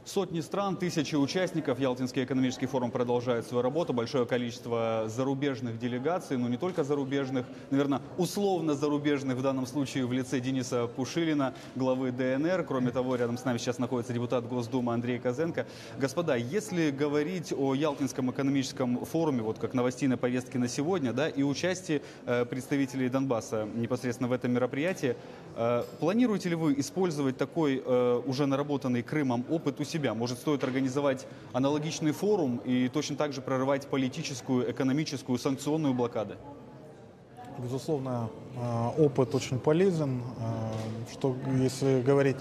Сотни стран, тысячи участников. Ялтинский экономический форум продолжает свою работу. Большое количество зарубежных делегаций, но не только зарубежных, наверное, условно зарубежных в данном случае в лице Дениса Пушилина, главы ДНР. Кроме того, рядом с нами сейчас находится депутат Госдумы Андрей Козенко. Господа, если говорить о Ялтинском экономическом форуме, вот как новостной повестке на сегодня, да, и участии представителей Донбасса непосредственно в этом мероприятии, планируете ли вы использовать такой уже наработанный Крымом опыт у себя? Может, стоит организовать аналогичный форум и точно так же прорывать политическую, экономическую, санкционную блокаду? Безусловно, опыт очень полезен. Что, если говорить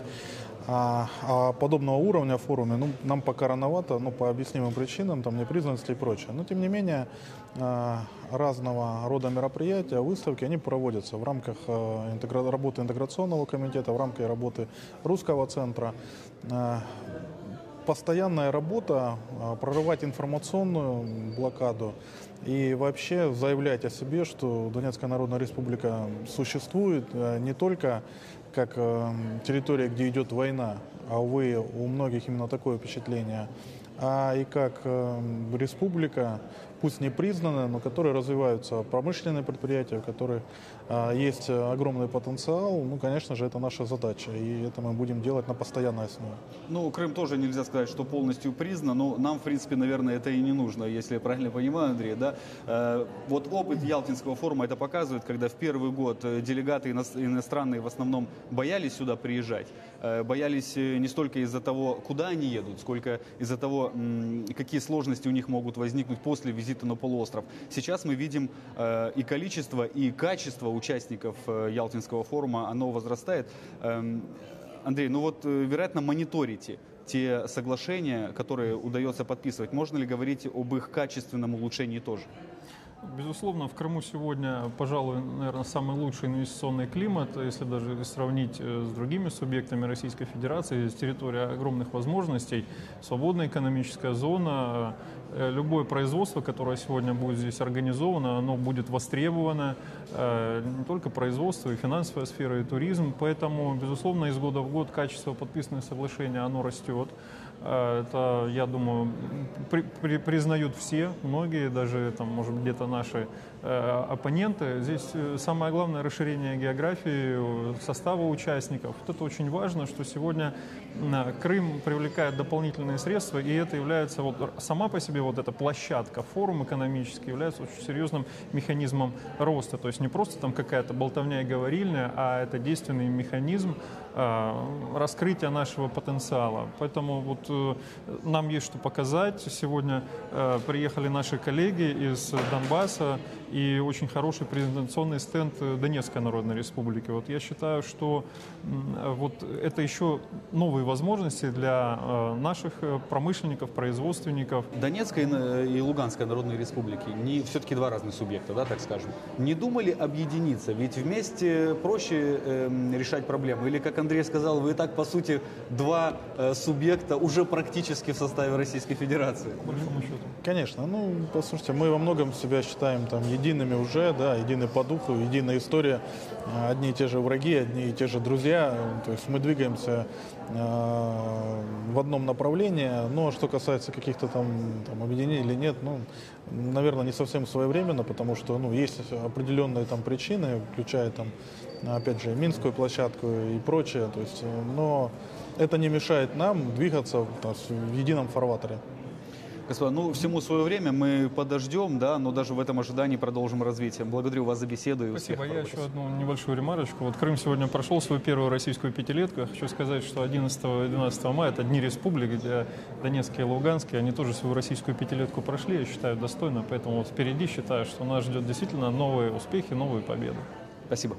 о подобного уровня форуме, ну, нам пока рановато, ну, по объяснимым причинам, там, непризнанности и прочее. Но, тем не менее, разного рода мероприятия, выставки, они проводятся в рамках работы интеграционного комитета, в рамках работы русского центра. Постоянная работа, прорывать информационную блокаду и вообще заявлять о себе, что Донецкая Народная Республика существует не только как территория, где идет война, а, увы, у многих именно такое впечатление, а и как республика, пусть не признанная, но которой развиваются промышленные предприятия, в которых есть огромный потенциал. Ну, конечно же, это наша задача, и это мы будем делать на постоянной основе. Ну, Крым тоже нельзя сказать, что полностью признан, но нам, в принципе, наверное, это и не нужно, если я правильно понимаю, Андрей, да? Вот опыт Ялтинского форума это показывает, когда в первый год делегаты иностранные в основном боялись сюда приезжать, боялись не столько из-за того, куда они едут, сколько из-за того, какие сложности у них могут возникнуть после визита на полуостров. Сейчас мы видим и количество, и качество участников Ялтинского форума, оно возрастает. Андрей, ну вот, вероятно, мониторите те соглашения, которые удается подписывать. Можно ли говорить об их качественном улучшении тоже? Безусловно, в Крыму сегодня, пожалуй, наверное, самый лучший инвестиционный климат, если даже сравнить с другими субъектами Российской Федерации. Здесь территория огромных возможностей, свободная экономическая зона, любое производство, которое сегодня будет здесь организовано, оно будет востребовано, не только производство, и финансовая сфера, и туризм. Поэтому, безусловно, из года в год качество подписанных соглашений, оно растет. Это, я думаю, признают все, многие, даже, там, может быть, где-то наши оппоненты. Здесь самое главное — расширение географии, состава участников. Вот это очень важно, что сегодня Крым привлекает дополнительные средства, и это является, вот, сама по себе вот эта площадка, форум экономический, является очень серьезным механизмом роста. То есть не просто там какая-то болтовня и говорильня, а это действенный механизм раскрытия нашего потенциала. Поэтому вот нам есть что показать. Сегодня приехали наши коллеги из Донбасса, и очень хороший презентационный стенд Донецкой Народной Республики. Вот я считаю, что вот это еще новые возможности для наших промышленников, производственников. Донецкая и Луганская Народные Республики не все-таки два разных субъекта, да, так скажем. Не думали объединиться? Ведь вместе проще решать проблемы. Или, как Андрей сказал, вы и так, по сути, два субъекта уже практически в составе Российской Федерации. Конечно. Ну, послушайте, мы во многом себя считаем там едиными уже, да, едины по духу, единая история, одни и те же враги, одни и те же друзья. То есть мы двигаемся в одном направлении. Но что касается каких-то там объединений или нет, ну, наверное, не совсем своевременно, потому что, ну, есть определенные там причины, включая там, опять же, Минскую площадку и прочее. То есть, но это не мешает нам двигаться в едином фарватере. Господа, ну, всему свое время, мы подождем, да, но даже в этом ожидании продолжим развитие. Благодарю вас за беседу и Спасибо. успехов. Я еще одну небольшую ремарочку. Вот Крым сегодня прошел свою первую российскую пятилетку. Я хочу сказать, что 11 и 12 мая — это дни республик, где Донецкий и Луганский, они тоже свою российскую пятилетку прошли, я считаю, достойно. Поэтому вот впереди считаю, что нас ждет действительно новые успехи, новые победы. Спасибо.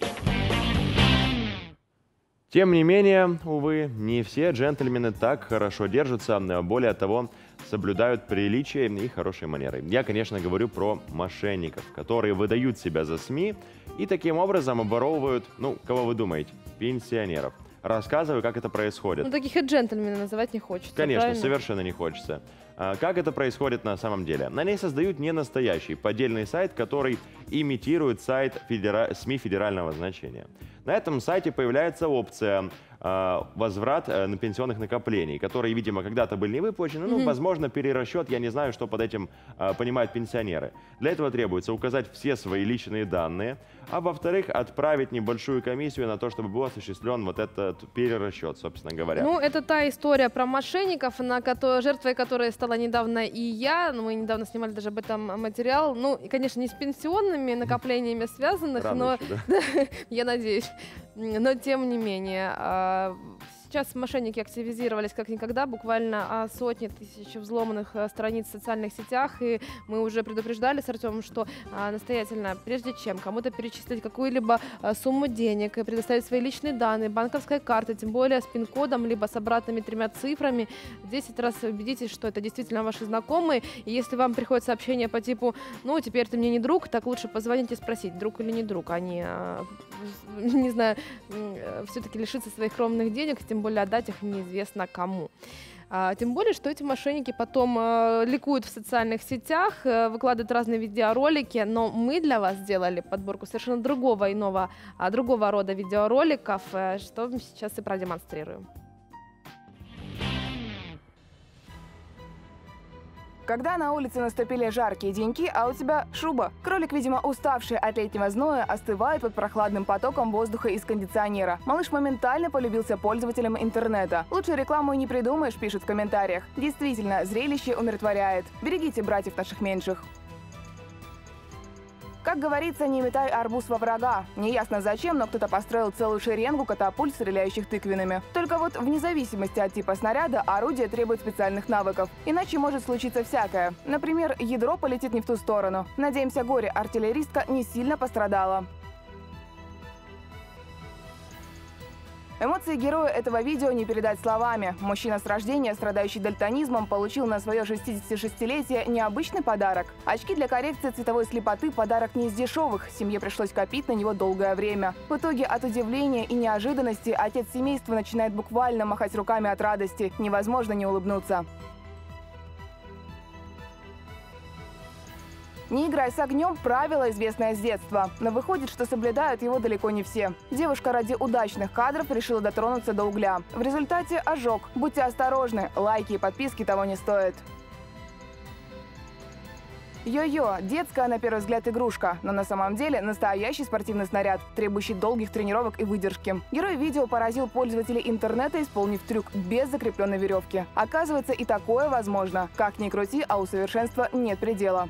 Тем не менее, увы, не все джентльмены так хорошо держатся, более того, соблюдают приличия и хорошие манеры. Я, конечно, говорю про мошенников, которые выдают себя за СМИ и таким образом обворовывают, ну, кого вы думаете, пенсионеров. Рассказываю, как это происходит. Ну, таких и джентльмены называть не хочется. Конечно, правильно? совершенно не хочется. Как это происходит на самом деле? На ней создают не настоящий, поддельный сайт, который имитирует сайт СМИ федерального значения. На этом сайте появляется опция возврат на пенсионных накоплений, которые, видимо, когда-то были не выплачены. Ну, возможно, перерасчет, я не знаю, что под этим понимают пенсионеры. Для этого требуется указать все свои личные данные, а во-вторых, отправить небольшую комиссию на то, чтобы был осуществлен вот этот перерасчет, собственно говоря. Ну, это та история про мошенников, жертвой которой стала недавно и я. Мы недавно снимали даже об этом материал. Ну, и, конечно, не с пенсионными накоплениями связанных, но я надеюсь. Но тем не менее, сейчас мошенники активизировались как никогда, буквально сотни тысяч взломанных страниц в социальных сетях, и мы уже предупреждали с Артемом, что настоятельно, прежде чем кому-то перечислить какую-либо сумму денег, предоставить свои личные данные, банковская карта, тем более с пин-кодом, либо с обратными 3 цифрами, 10 раз убедитесь, что это действительно ваши знакомые, и если вам приходит сообщение по типу «ну, теперь ты мне не друг», так лучше позвонить и спросить, друг или не друг, а не знаю, все-таки лишиться своих кровных денег, тем более отдать их неизвестно кому. Тем более, что эти мошенники потом ликуют в социальных сетях, выкладывают разные видеоролики, но мы для вас сделали подборку совершенно другого рода видеороликов, что сейчас и продемонстрируем. Когда на улице наступили жаркие деньки, а у тебя шуба. Кролик, видимо, уставший от летнего зноя, остывает под прохладным потоком воздуха из кондиционера. Малыш моментально полюбился пользователям интернета. Лучше рекламу и не придумаешь, пишут в комментариях. Действительно, зрелище умиротворяет. Берегите братьев наших меньших. Как говорится, не метай арбуз во врага. Неясно зачем, но кто-то построил целую шеренгу катапульт, стреляющих тыквенными. Только вот вне зависимости от типа снаряда, орудие требует специальных навыков. Иначе может случиться всякое. Например, ядро полетит не в ту сторону. Надеемся, горе-артиллеристка не сильно пострадала. Эмоции героя этого видео не передать словами. Мужчина с рождения, страдающий дальтонизмом, получил на свое 66-летие необычный подарок. Очки для коррекции цветовой слепоты – подарок не из дешевых. Семье пришлось копить на него долгое время. В итоге от удивления и неожиданности отец семейства начинает буквально махать руками от радости. Невозможно не улыбнуться. Не играй с огнем – правило, известное с детства. Но выходит, что соблюдают его далеко не все. Девушка ради удачных кадров решила дотронуться до угля. В результате ожог. Будьте осторожны, лайки и подписки того не стоят. Йо-йо – детская, на первый взгляд, игрушка, но на самом деле настоящий спортивный снаряд, требующий долгих тренировок и выдержки. Герой видео поразил пользователей интернета, исполнив трюк без закрепленной веревки. Оказывается, и такое возможно. Как ни крути, а у совершенства нет предела.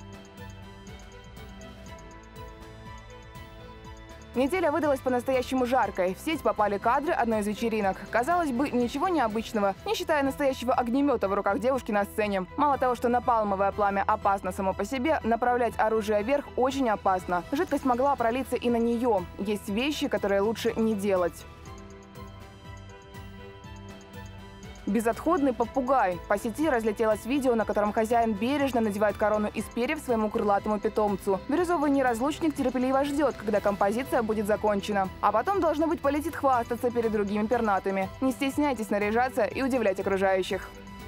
Неделя выдалась по-настоящему жаркой. В сеть попали кадры одной из вечеринок. Казалось бы, ничего необычного, не считая настоящего огнемета в руках девушки на сцене. Мало того, что напалмовое пламя опасно само по себе, направлять оружие вверх очень опасно. Жидкость могла пролиться и на нее. Есть вещи, которые лучше не делать. Безотходный попугай. По сети разлетелось видео, на котором хозяин бережно надевает корону из перьев своему крылатому питомцу. Бирюзовый неразлучник терпеливо ждет, когда композиция будет закончена. А потом, должно быть, полетит хвастаться перед другими пернатыми. Не стесняйтесь наряжаться и удивлять окружающих.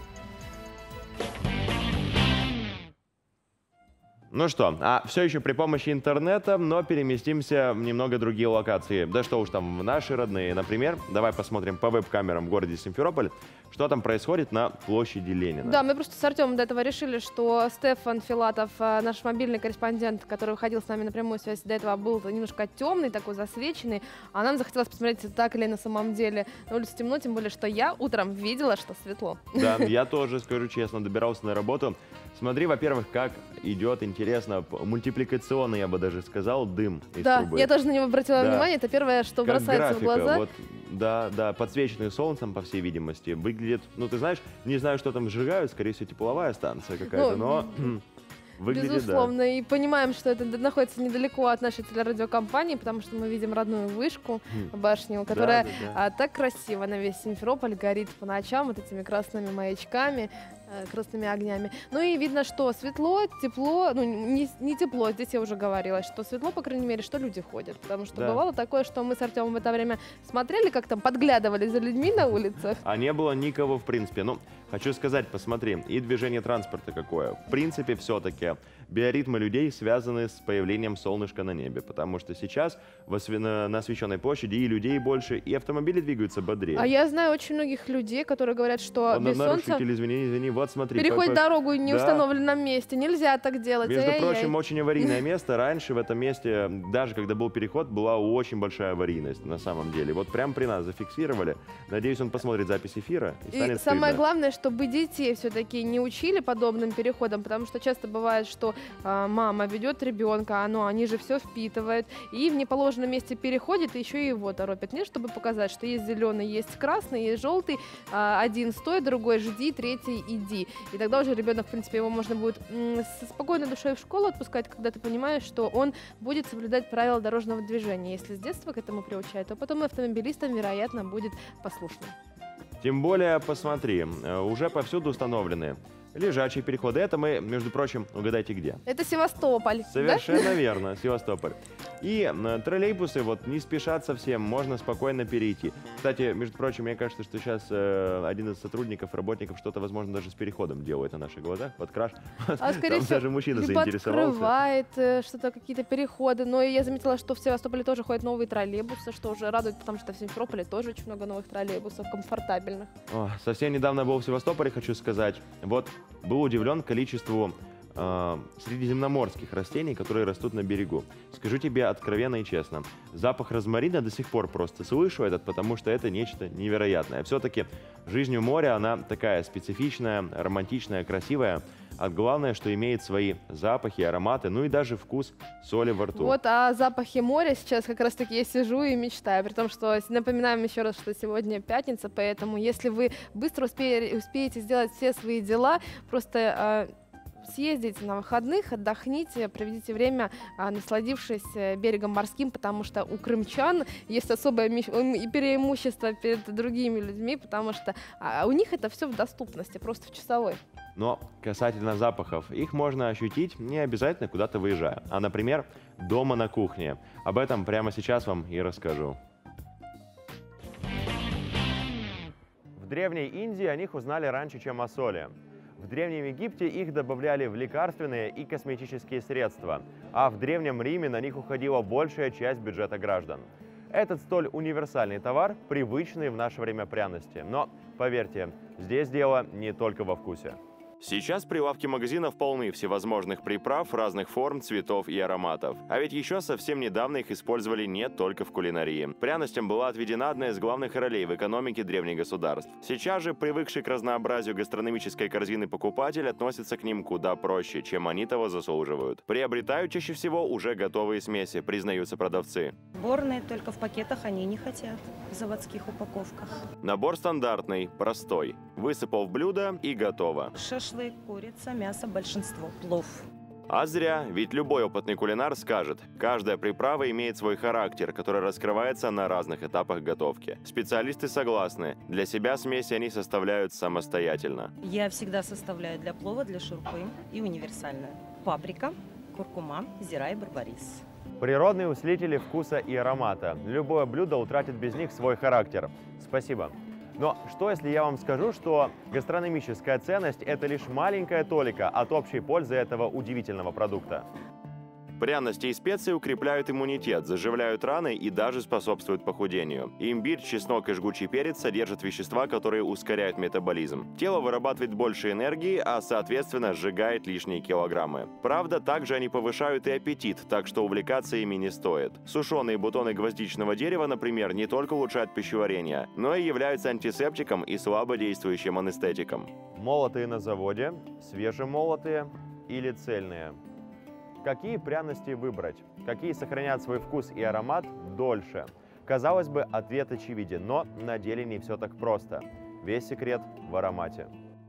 Ну что, все еще при помощи интернета, но переместимся в немного другие локации. Да что уж там, в наши родные. Например, давай посмотрим по веб-камерам в городе Симферополь, что там происходит на площади Ленина. Да, мы просто с Артемом до этого решили, что Стефан Филатов, наш мобильный корреспондент, который выходил с нами на прямую связь, до этого был немножко темный, такой засвеченный, а нам захотелось посмотреть, так ли на самом деле на улице темно, тем более, что я утром видела, что светло. Да, я тоже, скажу честно, добирался на работу. Смотри, во-первых, как идет, интересно, мультипликационный, я бы даже сказал, дым из трубы. Да, я тоже на него обратила внимание, это первое, что как бросается графика, в глаза. Вот, да, подсвеченный солнцем, по всей видимости, выглядит, ну, ты знаешь, не знаю, что там сжигают, скорее всего, тепловая станция какая-то, но выглядит, безусловно, да. И понимаем, что это находится недалеко от нашей телерадиокомпании, потому что мы видим родную вышку, башню, которая так красиво на весь Симферополь горит по ночам вот этими красными маячками, красными огнями. Ну и видно, что светло, тепло, ну не тепло, здесь я уже говорила, что светло, по крайней мере, что люди ходят, потому что бывало такое, что мы с Артемом в это время смотрели, как там подглядывали за людьми на улицах. А не было никого, в принципе. Ну, хочу сказать, посмотри, и движение транспорта какое. В принципе, все-таки биоритмы людей связаны с появлением солнышка на небе, потому что сейчас на освещенной площади и людей больше, и автомобили двигаются бодрее. А я знаю очень многих людей, которые говорят, что без солнца... Нарушитель, извини, вот смотри. Переходит дорогу в неустановленном месте, нельзя так делать. Между прочим, очень аварийное место. Раньше в этом месте, даже когда был переход, была очень большая аварийность на самом деле. Вот прямо при нас зафиксировали. Надеюсь, он посмотрит запись эфира и станет стыдно. Самое главное, чтобы детей все-таки не учили подобным переходам, потому что часто бывает, что мама ведет ребенка, они же все впитывают, и в неположенном месте переходит, и еще и его торопят. Нет, чтобы показать, что есть зеленый, есть красный, есть желтый, один стой, другой жди, третий иди. И тогда уже ребенок, в принципе, его можно будет со спокойной душой в школу отпускать, когда ты понимаешь, что он будет соблюдать правила дорожного движения. Если с детства к этому приучают, то потом и автомобилистам, вероятно, будет послушным. Тем более, посмотри, уже повсюду установлены лежачие переходы. Это мы, между прочим, угадайте где? Это Севастополь. Совершенно да? верно, Севастополь. И троллейбусы не спешат совсем, можно спокойно перейти. Кстати, между прочим, мне кажется, что сейчас один из сотрудников, работников что-то, возможно, даже с переходом делает на наших глазах. Вот краш. Скорее всего, даже мужчина либо заинтересовался. Открывает что-то, какие-то переходы. Но я заметила, что в Севастополе тоже ходят новые троллейбусы, что уже радует, потому что в Симферополе тоже очень много новых троллейбусов, комфортабельных. Совсем недавно был в Севастополе, хочу сказать. Вот был удивлен количеству средиземноморских растений, которые растут на берегу. Скажу тебе откровенно и честно, запах розмарина до сих пор просто слышу этот, потому что это нечто невероятное. Все-таки жизнь у моря, она такая специфичная, романтичная, красивая. А главное, что имеет свои запахи, ароматы, ну и даже вкус соли во рту. Вот о запахе моря сейчас как раз-таки я сижу и мечтаю. При том, что напоминаем еще раз, что сегодня пятница, поэтому если вы быстро успеете сделать все свои дела, просто съездите на выходных, отдохните, проведите время, насладившись берегом морским, потому что у крымчан есть особое преимущество перед другими людьми, потому что у них это все в доступности, просто в часовой. Но касательно запахов, их можно ощутить не обязательно куда-то выезжая, а, например, дома на кухне. Об этом прямо сейчас вам и расскажу. В Древней Индии о них узнали раньше, чем о соли. В Древнем Египте их добавляли в лекарственные и косметические средства, а в Древнем Риме на них уходила большая часть бюджета граждан. Этот столь универсальный товар – привычные в наше время пряности. Но, поверьте, здесь дело не только во вкусе. Сейчас прилавки магазинов полны всевозможных приправ разных форм, цветов и ароматов. А ведь еще совсем недавно их использовали не только в кулинарии. Пряностям была отведена одна из главных ролей в экономике древних государств. Сейчас же привыкший к разнообразию гастрономической корзины покупатель относится к ним куда проще, чем они того заслуживают. Приобретают чаще всего уже готовые смеси, признаются продавцы. Сборные только в пакетах они не хотят, в заводских упаковках. Набор стандартный, простой. Высыпал в блюдо и готово. Шашлык, курица, мясо, большинство, плов. А зря, ведь любой опытный кулинар скажет, каждая приправа имеет свой характер, который раскрывается на разных этапах готовки. Специалисты согласны, для себя смеси они составляют самостоятельно. Я всегда составляю для плова, для шурпы и универсальную. Паприка, куркума, зира и барбарис. Природные усилители вкуса и аромата. Любое блюдо утратит без них свой характер. Спасибо. Но что, если я вам скажу, что гастрономическая ценность – это лишь маленькая толика от общей пользы этого удивительного продукта? Пряности и специи укрепляют иммунитет, заживляют раны и даже способствуют похудению. Имбирь, чеснок и жгучий перец содержат вещества, которые ускоряют метаболизм. Тело вырабатывает больше энергии, а соответственно сжигает лишние килограммы. Правда, также они повышают и аппетит, так что увлекаться ими не стоит. Сушеные бутоны гвоздичного дерева, например, не только улучшают пищеварение, но и являются антисептиком и слабодействующим анестетиком. Молотые на заводе, свежемолотые или цельные? Какие пряности выбрать? Какие сохранят свой вкус и аромат дольше? Казалось бы, ответ очевиден, но на деле не все так просто. Весь секрет в аромате.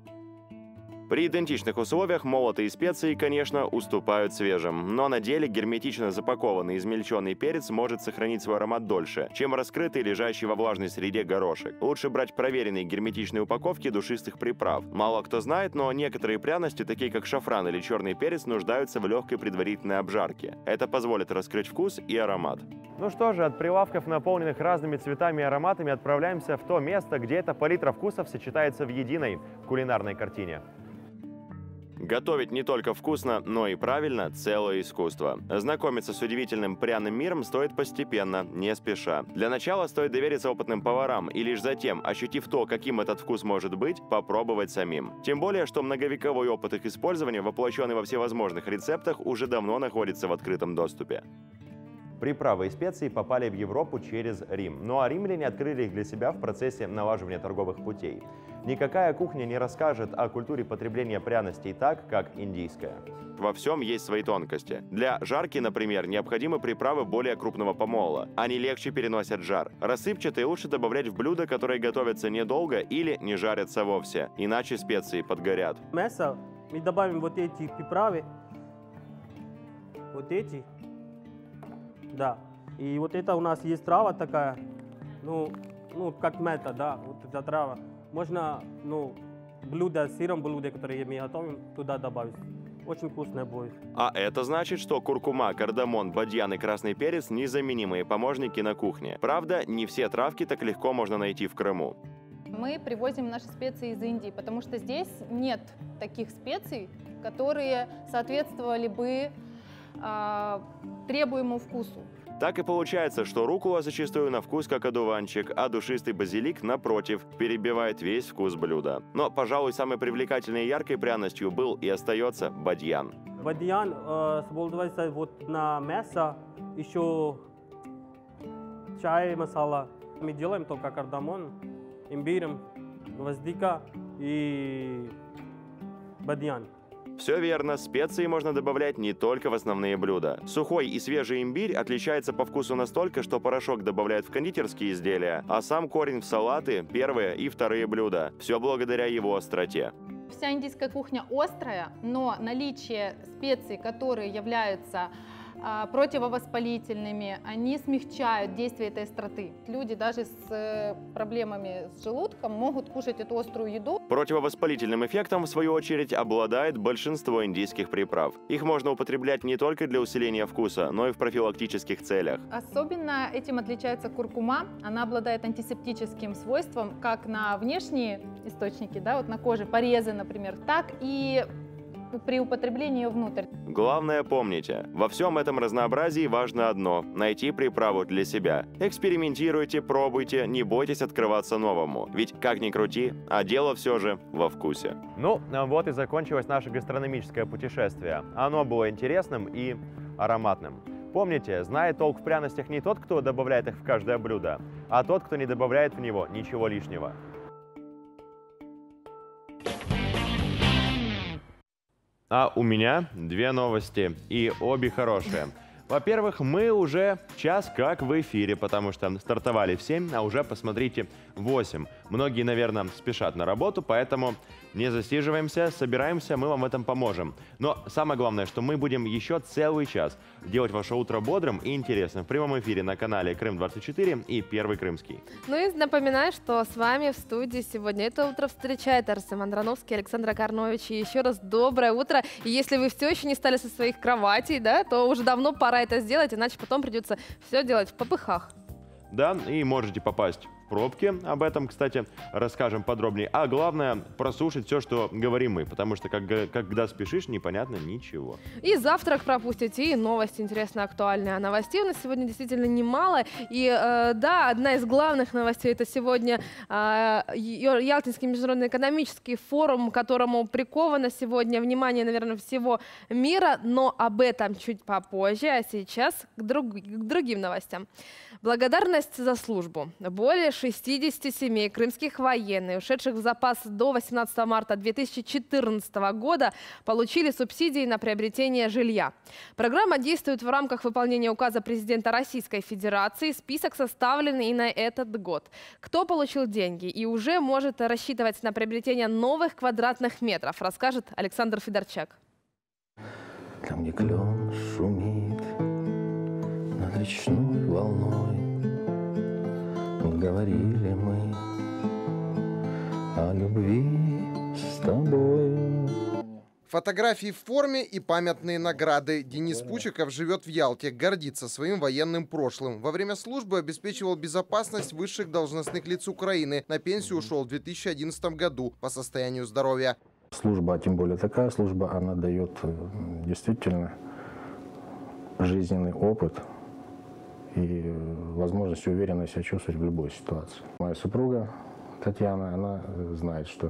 При идентичных условиях молотые специи, конечно, уступают свежим, но на деле герметично запакованный измельченный перец может сохранить свой аромат дольше, чем раскрытый, лежащий во влажной среде горошек. Лучше брать проверенные герметичные упаковки душистых приправ. Мало кто знает, но некоторые пряности, такие как шафран или черный перец, нуждаются в легкой предварительной обжарке. Это позволит раскрыть вкус и аромат. Ну что же, от прилавков, наполненных разными цветами и ароматами, отправляемся в то место, где эта палитра вкусов сочетается в единой кулинарной картине. Готовить не только вкусно, но и правильно – целое искусство. Знакомиться с удивительным пряным миром стоит постепенно, не спеша. Для начала стоит довериться опытным поварам и лишь затем, ощутив то, каким этот вкус может быть, попробовать самим. Тем более, что многовековой опыт их использования, воплощенный во всевозможных рецептах, уже давно находится в открытом доступе. Приправы и специи попали в Европу через Рим. Ну а римляне открыли их для себя в процессе налаживания торговых путей. Никакая кухня не расскажет о культуре потребления пряностей так, как индийская. Во всем есть свои тонкости. Для жарки, например, необходимы приправы более крупного помола. Они легче переносят жар. Рассыпчатые лучше добавлять в блюда, которые готовятся недолго или не жарятся вовсе, иначе специи подгорят. Мясо мы добавим вот эти приправы. Вот эти. Да. И вот это у нас есть трава такая, ну как мята, да, вот эта трава. Можно, блюдо с сыром, блюдо, которое мы готовим, туда добавить. Очень вкусное будет. А это значит, что куркума, кардамон, бадьян и красный перец – незаменимые помощники на кухне. Правда, не все травки так легко можно найти в Крыму. Мы привозим наши специи из Индии, потому что здесь нет таких специй, которые соответствовали бы требуемому вкусу. Так и получается, что руккола зачастую на вкус как одуванчик, а душистый базилик, напротив, перебивает весь вкус блюда. Но, пожалуй, самой привлекательной и яркой пряностью был и остается бадьян. Бадьян используется вот на мясо, еще чай, масала. Мы делаем только кардамон, имбирь, гвоздика и бадьян. Все верно, специи можно добавлять не только в основные блюда. Сухой и свежий имбирь отличается по вкусу настолько, что порошок добавляют в кондитерские изделия, а сам корень в салаты, первые и вторые блюда. Все благодаря его остроте. Вся индийская кухня острая, но наличие специй, которые являются противовоспалительными, они смягчают действие этой остроты. Люди даже с проблемами с желудком могут кушать эту острую еду. Противовоспалительным эффектом, в свою очередь, обладает большинство индийских приправ. Их можно употреблять не только для усиления вкуса, но и в профилактических целях. Особенно этим отличается куркума. Она обладает антисептическим свойством как на внешние источники, да, вот на коже, порезы, например, так и при употреблении ее внутрь. Главное помните, во всем этом разнообразии важно одно – найти приправу для себя. Экспериментируйте, пробуйте, не бойтесь открываться новому. Ведь, как ни крути, а дело все же во вкусе. Ну, вот и закончилось наше гастрономическое путешествие. Оно было интересным и ароматным. Помните, знает толк в пряностях не тот, кто добавляет их в каждое блюдо, а тот, кто не добавляет в него ничего лишнего. А у меня две новости, и обе хорошие. Во-первых, мы уже час как в эфире, потому что стартовали в 7, а уже, посмотрите, 8. Многие, наверное, спешат на работу, поэтому не засиживаемся, собираемся, мы вам в этом поможем. Но самое главное, что мы будем еще целый час делать ваше утро бодрым и интересным в прямом эфире на канале Крым-24 и Первый Крымский. Ну и напоминаю, что с вами в студии сегодня это утро встречает Арсен Андроновский, Александр Карнович. И еще раз доброе утро. И если вы все еще не встали со своих кроватей, да, то уже давно пора это сделать, иначе потом придется все делать в попыхах. Да, и можете попасть в пробки, об этом, кстати, расскажем подробнее. А главное, прослушать все, что говорим мы, потому что когда спешишь, непонятно ничего. И завтрак пропустите, и новости интересные, актуальные. А новостей у нас сегодня действительно немало. И да, одна из главных новостей — это сегодня Ялтинский международный экономический форум, которому приковано сегодня внимание, наверное, всего мира. Но об этом чуть попозже, а сейчас к другим новостям. Благодарность за службу. Более 60 семей крымских военных, ушедших в запас до 18 марта 2014 года, получили субсидии на приобретение жилья. Программа действует в рамках выполнения указа президента Российской Федерации. Список составлен и на этот год. Кто получил деньги и уже может рассчитывать на приобретение новых квадратных метров, расскажет Александр Федорчак. Там, где клен шумит над речной волной, говорили мы о любви с тобой. Фотографии в форме и памятные награды. Денис Пучиков живет в Ялте, гордится своим военным прошлым. Во время службы обеспечивал безопасность высших должностных лиц Украины. На пенсию ушел в 2011 году по состоянию здоровья. Служба, а тем более такая служба, она дает действительно жизненный опыт и возможность уверенно себя чувствовать в любой ситуации. Моя супруга Татьяна, она знает, что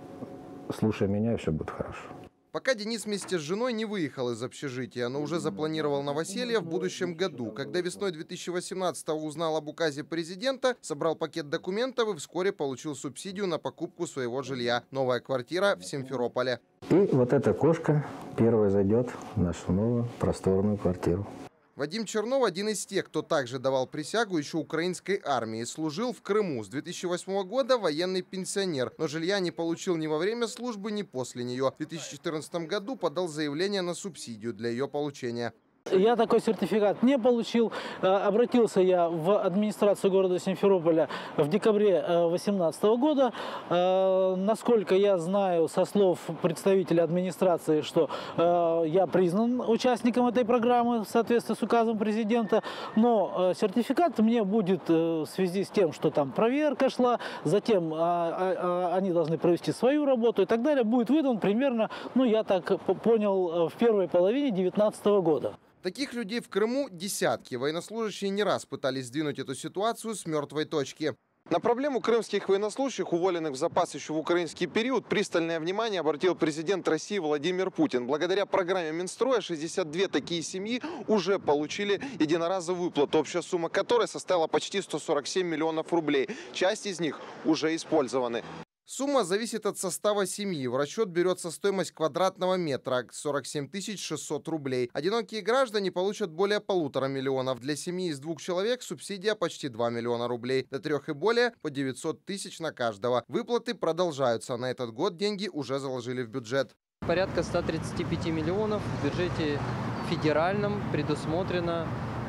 слушай меня, и все будет хорошо. Пока Денис вместе с женой не выехал из общежития, но уже запланировал новоселье в будущем году. Когда весной 2018-го узнал об указе президента, собрал пакет документов и вскоре получил субсидию на покупку своего жилья. Новая квартира в Симферополе. И вот эта кошка первая зайдет в нашу новую просторную квартиру. Вадим Чернов – один из тех, кто также давал присягу еще украинской армии. Служил в Крыму. С 2008 года военный пенсионер. Но жилья не получил ни во время службы, ни после нее. В 2014 году подал заявление на субсидию для ее получения. Я такой сертификат не получил. Обратился я в администрацию города Симферополя в декабре 2018 года. Насколько я знаю со слов представителя администрации, что я признан участником этой программы в соответствии с указом президента. Но сертификат мне будет в связи с тем, что там проверка шла, затем они должны провести свою работу и так далее, будет выдан примерно, ну я так понял, в первой половине 2019 года. Таких людей в Крыму десятки. Военнослужащие не раз пытались сдвинуть эту ситуацию с мертвой точки. На проблему крымских военнослужащих, уволенных в запас еще в украинский период, пристальное внимание обратил президент России Владимир Путин. Благодаря программе Минстроя 62 такие семьи уже получили единоразовую выплату, общая сумма которой составила почти 147 миллионов рублей. Часть из них уже использованы. Сумма зависит от состава семьи. В расчет берется стоимость квадратного метра – 47 600 рублей. Одинокие граждане получат более 1,5 миллиона. Для семьи из 2 человек субсидия почти 2 миллиона рублей. До 3 и более – по 900 тысяч на каждого. Выплаты продолжаются. На этот год деньги уже заложили в бюджет. Порядка 135 миллионов в бюджете федеральном предусмотрено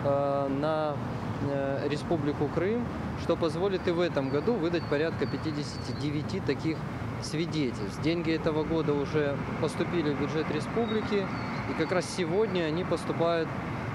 на Республику Крым, что позволит и в этом году выдать порядка 59 таких свидетельств. Деньги этого года уже поступили в бюджет республики, и как раз сегодня они поступают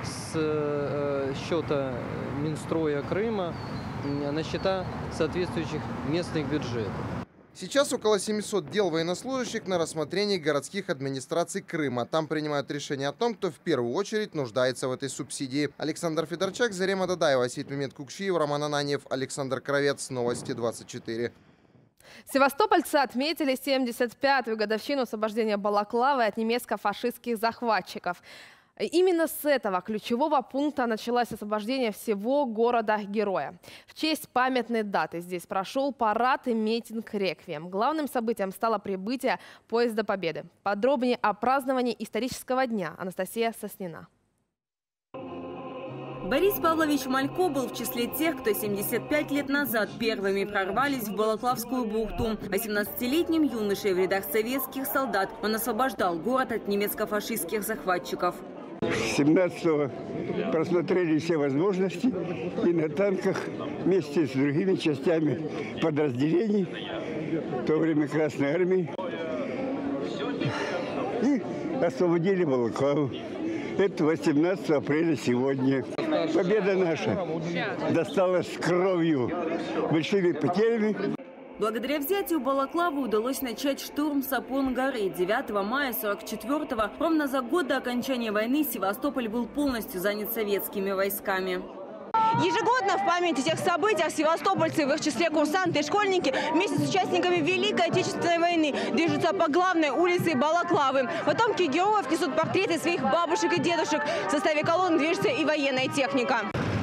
с счета Минстроя Крыма на счета соответствующих местных бюджетов. Сейчас около 700 дел военнослужащих на рассмотрении городских администраций Крыма. Там принимают решение о том, кто в первую очередь нуждается в этой субсидии. Александр Федорчак, Зарема Дадаева, Сейтмемет Кукшиев, Роман Ананьев, Александр Кравец. Новости 24. Севастопольцы отметили 75-ю годовщину освобождения Балаклавы от немецко-фашистских захватчиков. Именно с этого ключевого пункта началось освобождение всего города-героя. В честь памятной даты здесь прошел парад и митинг «Реквием». Главным событием стало прибытие поезда Победы. Подробнее о праздновании исторического дня Анастасия Соснина. Борис Павлович Малько был в числе тех, кто 75 лет назад первыми прорвались в Балаклавскую бухту. 18-летним юношей в рядах советских солдат он освобождал город от немецко-фашистских захватчиков. 17-го просмотрели все возможности и на танках вместе с другими частями подразделений, в то время Красной Армии, и освободили Балаклаву. Это 18 апреля сегодня. Победа наша досталась кровью, большими потерями. Благодаря взятию Балаклавы удалось начать штурм Сапон-горы. 9 мая 44-го, ровно за год до окончания войны, Севастополь был полностью занят советскими войсками. Ежегодно в память о тех событиях севастопольцы, в их числе курсанты и школьники, вместе с участниками Великой Отечественной войны движутся по главной улице Балаклавы. Потомки героев несут портреты своих бабушек и дедушек. В составе колонн движется и военная техника.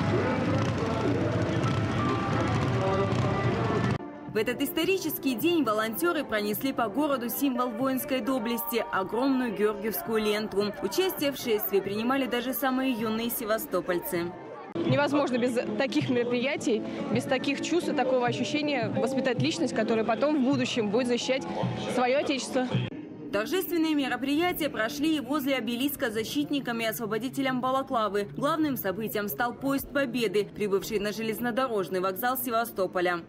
В этот исторический день волонтеры пронесли по городу символ воинской доблести – огромную георгиевскую ленту. Участие в шествии принимали даже самые юные севастопольцы. Невозможно без таких мероприятий, без таких чувств и такого ощущения воспитать личность, которая потом в будущем будет защищать свое отечество. Торжественные мероприятия прошли и возле обелиска с защитниками и освободителем Балаклавы. Главным событием стал поезд Победы, прибывший на железнодорожный вокзал Севастополя.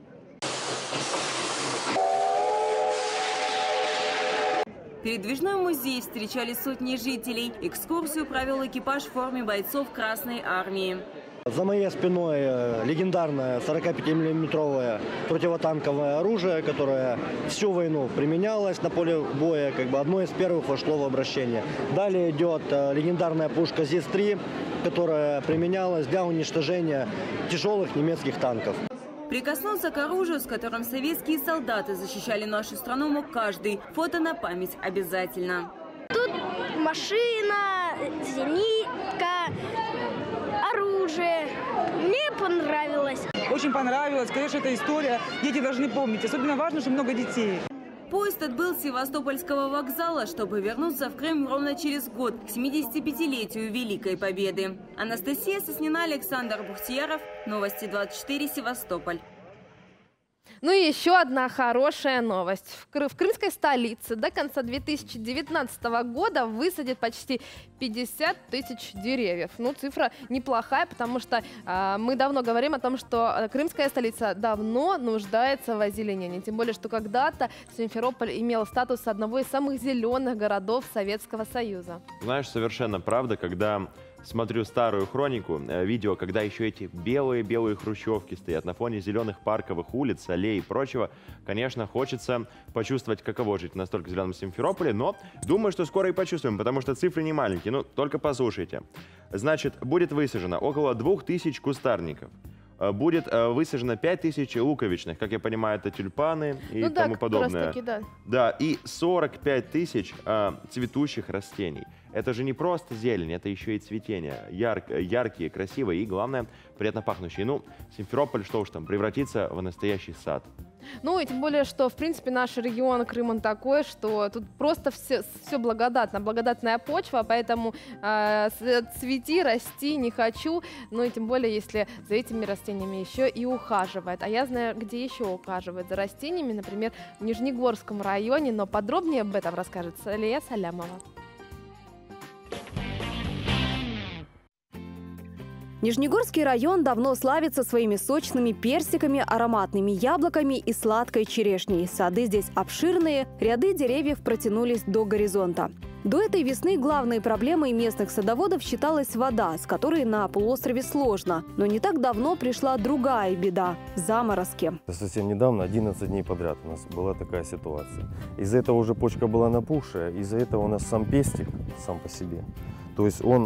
Передвижной музей встречали сотни жителей. Экскурсию провел экипаж в форме бойцов Красной Армии. За моей спиной легендарное 45-миллиметровое противотанковое оружие, которое всю войну применялось на поле боя, как бы одно из первых вошло в обращение. Далее идет легендарная пушка ЗИС-3, которая применялась для уничтожения тяжелых немецких танков. Прикоснуться к оружию, с которым советские солдаты защищали нашу страну, мог каждый. Фото на память обязательно. Тут машина, зенитка, оружие. Мне понравилось. Очень понравилось. Конечно, эта история. Дети должны помнить. Особенно важно, что много детей. Поезд отбыл с Севастопольского вокзала, чтобы вернуться в Крым ровно через год, к 75-летию Великой Победы. Анастасия Соснина, Александр Бухтияров. Новости 24, Севастополь. Ну и еще одна хорошая новость. В крымской столице до конца 2019 года высадят почти 50 тысяч деревьев. Ну, цифра неплохая, потому что мы давно говорим о том, что крымская столица давно нуждается в озеленении. Тем более, что когда-то Симферополь имел статус одного из самых зеленых городов Советского Союза. Знаешь, совершенно правда, когда смотрю старую хронику, видео, когда еще эти белые-белые хрущевки стоят на фоне зеленых парковых улиц, аллей и прочего. Конечно, хочется почувствовать, каково жить в настолько зеленом Симферополе, но думаю, что скоро и почувствуем, потому что цифры не маленькие. Ну, только послушайте. Значит, будет высажено около 2000 кустарников. Будет высажено 5000 луковичных, как я понимаю, это тюльпаны и тому подобное. Да, и 45 тысяч цветущих растений. Это же не просто зелень, это еще и цветение. Яркие, красивые и, главное, приятно пахнущие. Ну, Симферополь, что уж там, превратится в настоящий сад. Ну и тем более, что, в принципе, наш регион Крым, он такой, что тут просто все благодатно, благодатная почва, поэтому цвети, расти не хочу. Ну и тем более, если за этими растениями еще и ухаживает. А я знаю, где еще ухаживает за растениями, например, в Нижнегорском районе, но подробнее об этом расскажет Салия Салямова. Нижнегорский район давно славится своими сочными персиками, ароматными яблоками и сладкой черешней. Сады здесь обширные, ряды деревьев протянулись до горизонта. До этой весны главной проблемой местных садоводов считалась вода, с которой на полуострове сложно. Но не так давно пришла другая беда – заморозки. Совсем недавно, 11 дней подряд у нас была такая ситуация. Из-за этого уже почка была напухшая, из-за этого у нас сам пестик сам по себе. То есть он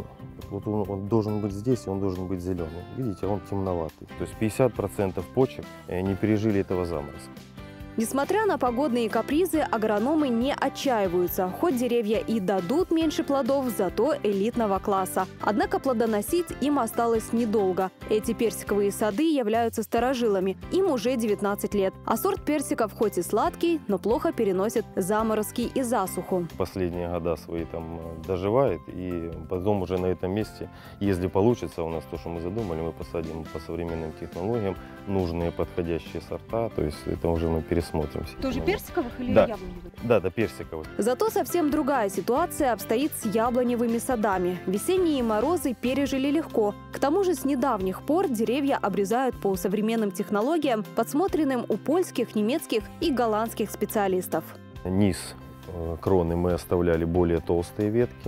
должен быть здесь, он должен быть зеленый. Видите, он темноватый. То есть 50% почек не пережили этого заморозка. Несмотря на погодные капризы, агрономы не отчаиваются. Хоть деревья и дадут меньше плодов, зато элитного класса. Однако плодоносить им осталось недолго. Эти персиковые сады являются старожилами. Им уже 19 лет. А сорт персиков хоть и сладкий, но плохо переносит заморозки и засуху. Последние года свои там доживает. И потом уже на этом месте, если получится у нас то, что мы задумали, мы посадим по современным технологиям нужные подходящие сорта. То есть это уже мы пересмотрим. Тоже персиковых или яблоневых? Да, персиковых. Зато совсем другая ситуация обстоит с яблоневыми садами. Весенние морозы пережили легко. К тому же с недавних пор деревья обрезают по современным технологиям, подсмотренным у польских, немецких и голландских специалистов. Низ кроны мы оставляли более толстые ветки.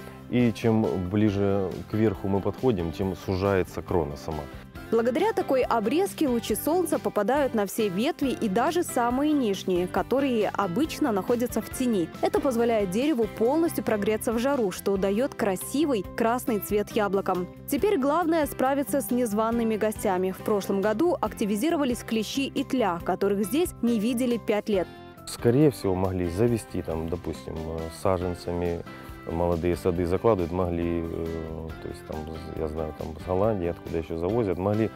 И чем ближе к верху мы подходим, тем сужается крона сама. Благодаря такой обрезке лучи солнца попадают на все ветви и даже самые нижние, которые обычно находятся в тени. Это позволяет дереву полностью прогреться в жару, что дает красивый красный цвет яблокам. Теперь главное справиться с незваными гостями. В прошлом году активизировались клещи и тля, которых здесь не видели 5 лет. Скорее всего, могли завести, там, допустим, саженцами. Молодые сады закладывают, могли, то есть там, я знаю, там с Голландии, откуда еще завозят, могли,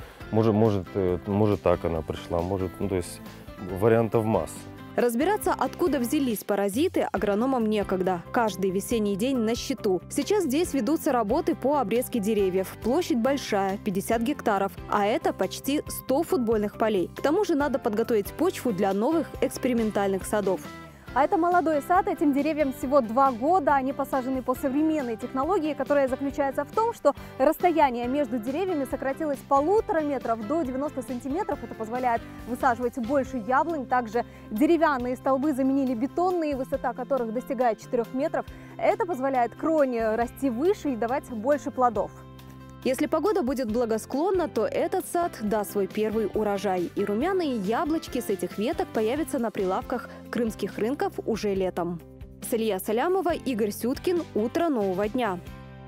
может так она пришла, может, ну то есть вариантов масса. Разбираться, откуда взялись паразиты, агрономам некогда. Каждый весенний день на счету. Сейчас здесь ведутся работы по обрезке деревьев. Площадь большая, 50 гектаров, а это почти 100 футбольных полей. К тому же надо подготовить почву для новых экспериментальных садов. А это молодой сад, этим деревьям всего 2 года. Они посажены по современной технологии, которая заключается в том, что расстояние между деревьями сократилось с 1,5 метра до 90 сантиметров. Это позволяет высаживать больше яблонь. Также деревянные столбы заменили бетонные, высота которых достигает 4 метров. Это позволяет кроне расти выше и давать больше плодов. Если погода будет благосклонна, то этот сад даст свой первый урожай. И румяные яблочки с этих веток появятся на прилавках крымских рынков уже летом. Салия Салямова, Игорь Сюткин. Утро нового дня.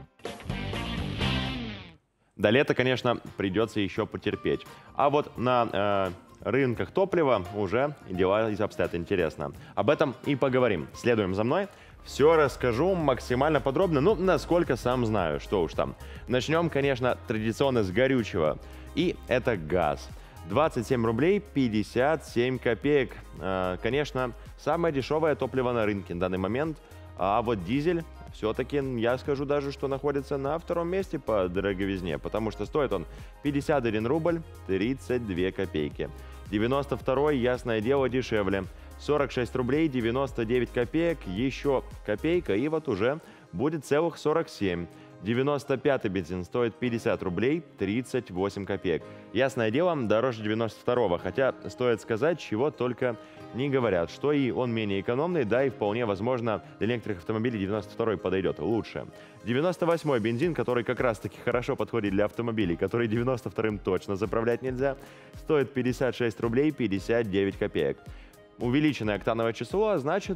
До лета, конечно, придется еще потерпеть. А вот на рынках топлива уже дела обстоят интересно. Об этом и поговорим. Следуем за мной. Все расскажу максимально подробно, ну, насколько сам знаю, что уж там. Начнем, конечно, традиционно с горючего. И это газ. 27 рублей 57 копеек. Конечно, самое дешевое топливо на рынке на данный момент. А вот дизель все-таки, я скажу даже, что находится на втором месте по дороговизне, потому что стоит он 51 рубль 32 копейки. 92-й, ясное дело, дешевле. 46 рублей 99 копеек, еще копейка, и вот уже будет целых 47. 95-й бензин стоит 50 рублей 38 копеек. Ясное дело, дороже 92-го, хотя стоит сказать, чего только не говорят, что и он менее экономный, да и вполне возможно для некоторых автомобилей 92-й подойдет лучше. 98-й бензин, который как раз-таки хорошо подходит для автомобилей, который 92-м точно заправлять нельзя, стоит 56 рублей 59 копеек. Увеличенное октановое число, значит,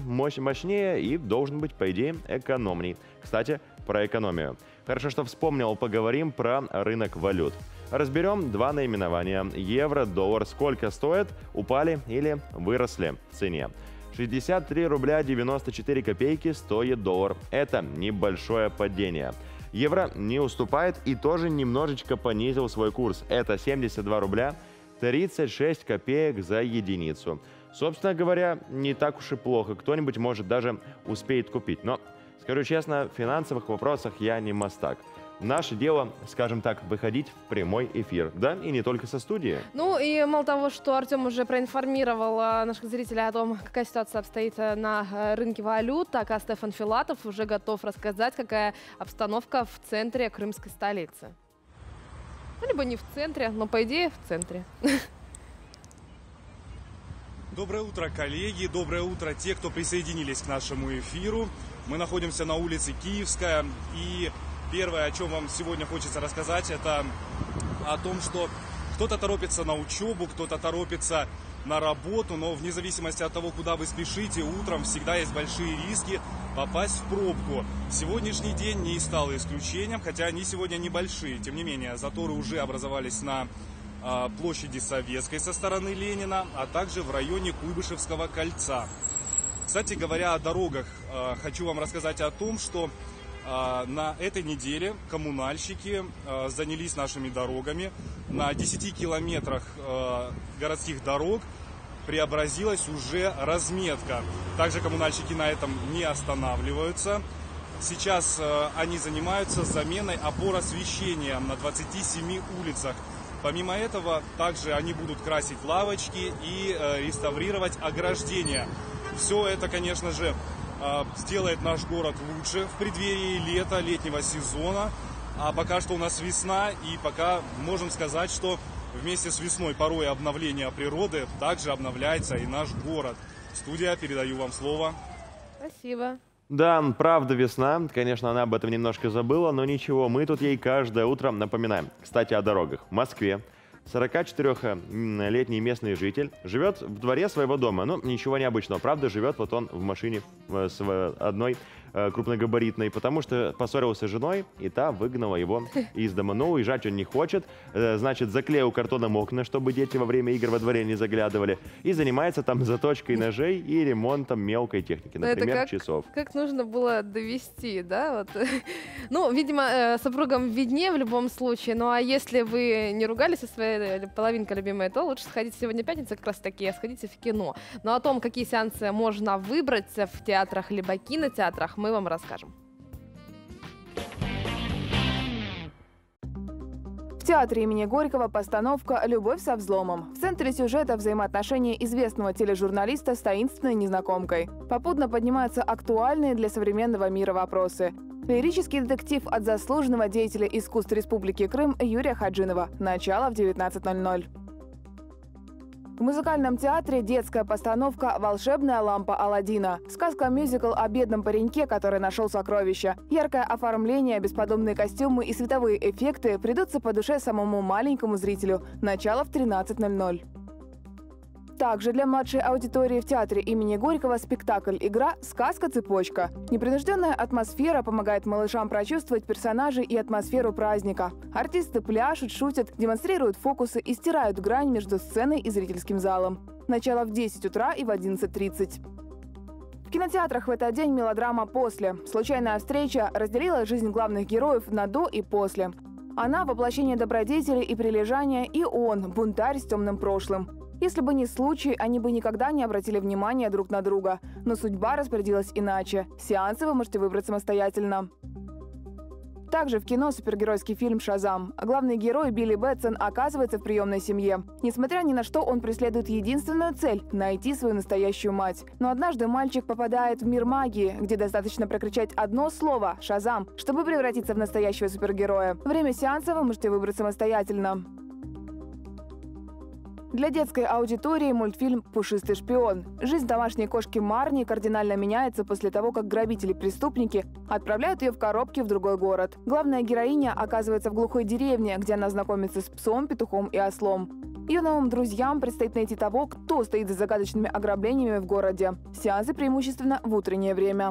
мощнее и должен быть, по идее, экономней. Кстати, про экономию. Хорошо, что вспомнил, поговорим про рынок валют. Разберем два наименования. Евро, доллар. Сколько стоят, упали или выросли в цене. 63 рубля 94 копейки стоит доллар. Это небольшое падение. Евро не уступает и тоже немножечко понизил свой курс. Это 72 рубля 36 копеек за единицу. Собственно говоря, не так уж и плохо. Кто-нибудь, может, даже успеет купить. Но, скажу честно, в финансовых вопросах я не мастак. Наше дело, скажем так, выходить в прямой эфир. Да, и не только со студии. Ну и мало того, что Артем уже проинформировал наших зрителей о том, какая ситуация обстоит на рынке валют, так и Стефан Филатов уже готов рассказать, какая обстановка в центре крымской столицы. Ну, либо не в центре, но по идее в центре. Доброе утро, коллеги, доброе утро те, кто присоединились к нашему эфиру. Мы находимся на улице Киевская, и первое, о чем вам сегодня хочется рассказать, это о том, что кто-то торопится на учебу, кто-то торопится на работу, но вне зависимости от того, куда вы спешите, утром всегда есть большие риски попасть в пробку. Сегодняшний день не стал исключением, хотя они сегодня небольшие. Тем не менее, заторы уже образовались на площади Советской со стороны Ленина, а также в районе Куйбышевского кольца. Кстати говоря, о дорогах, хочу вам рассказать о том, что на этой неделе коммунальщики занялись нашими дорогами. На 10 километрах городских дорог преобразилась уже разметка. Также коммунальщики на этом не останавливаются. Сейчас они занимаются заменой опор освещения на 27 улицах. Помимо этого, также они будут красить лавочки и реставрировать ограждения. Все это, конечно же, сделает наш город лучше в преддверии лета, летнего сезона. А пока что у нас весна, и пока можем сказать, что вместе с весной порой обновление природы также обновляется и наш город. Студия, передаю вам слово. Спасибо. Да, правда, весна. Конечно, она об этом немножко забыла, но ничего, мы тут ей каждое утро напоминаем. Кстати, о дорогах. В Москве 44-летний местный житель живет в дворе своего дома. Ну, ничего необычного. Правда, живет вот он в машине с одной крупногабаритной, потому что поссорился с женой, и та выгнала его из дома. Но уезжать он не хочет. Значит, заклеил картоном окна, чтобы дети во время игр во дворе не заглядывали. И занимается там заточкой ножей и ремонтом мелкой техники, например, часов. Как нужно было довести, да? Вот. Ну, видимо, супругам виднее в любом случае. Ну, а если вы не ругались со своей половинкой любимой, то лучше сходите сегодня пятница, как раз таки, сходите в кино. Но о том, какие сеансы можно выбрать в театрах либо кинотеатрах, мы вам расскажем. В театре имени Горького постановка «Любовь со взломом». В центре сюжета взаимоотношения известного тележурналиста с таинственной незнакомкой. Попутно поднимаются актуальные для современного мира вопросы. Лирический детектив от заслуженного деятеля искусств Республики Крым Юрия Хаджинова. Начало в 19:00. В музыкальном театре детская постановка «Волшебная лампа Аладдина». Сказка-мюзикл о бедном пареньке, который нашел сокровища. Яркое оформление, бесподобные костюмы и световые эффекты придутся по душе самому маленькому зрителю. Начало в 13:00. Также для младшей аудитории в театре имени Горького спектакль-игра «Сказка-цепочка». Непринужденная атмосфера помогает малышам прочувствовать персонажей и атмосферу праздника. Артисты пляшут, шутят, демонстрируют фокусы и стирают грань между сценой и зрительским залом. Начало в 10 утра и в 11:30. В кинотеатрах в этот день мелодрама «После». Случайная встреча разделила жизнь главных героев на «до» и «после». Она – воплощение добродетели и прилежания, и он – бунтарь с темным прошлым. Если бы не случай, они бы никогда не обратили внимания друг на друга. Но судьба распорядилась иначе. Сеансы вы можете выбрать самостоятельно. Также в кино супергеройский фильм «Шазам». Главный герой Билли Бэтсон оказывается в приемной семье. Несмотря ни на что, он преследует единственную цель – найти свою настоящую мать. Но однажды мальчик попадает в мир магии, где достаточно прокричать одно слово – «Шазам», чтобы превратиться в настоящего супергероя. Время сеанса вы можете выбрать самостоятельно. Для детской аудитории мультфильм «Пушистый шпион». Жизнь домашней кошки Марни кардинально меняется после того, как грабители-преступники отправляют ее в коробке в другой город. Главная героиня оказывается в глухой деревне, где она знакомится с псом, петухом и ослом. Ее новым друзьям предстоит найти того, кто стоит за загадочными ограблениями в городе. Сеансы преимущественно в утреннее время.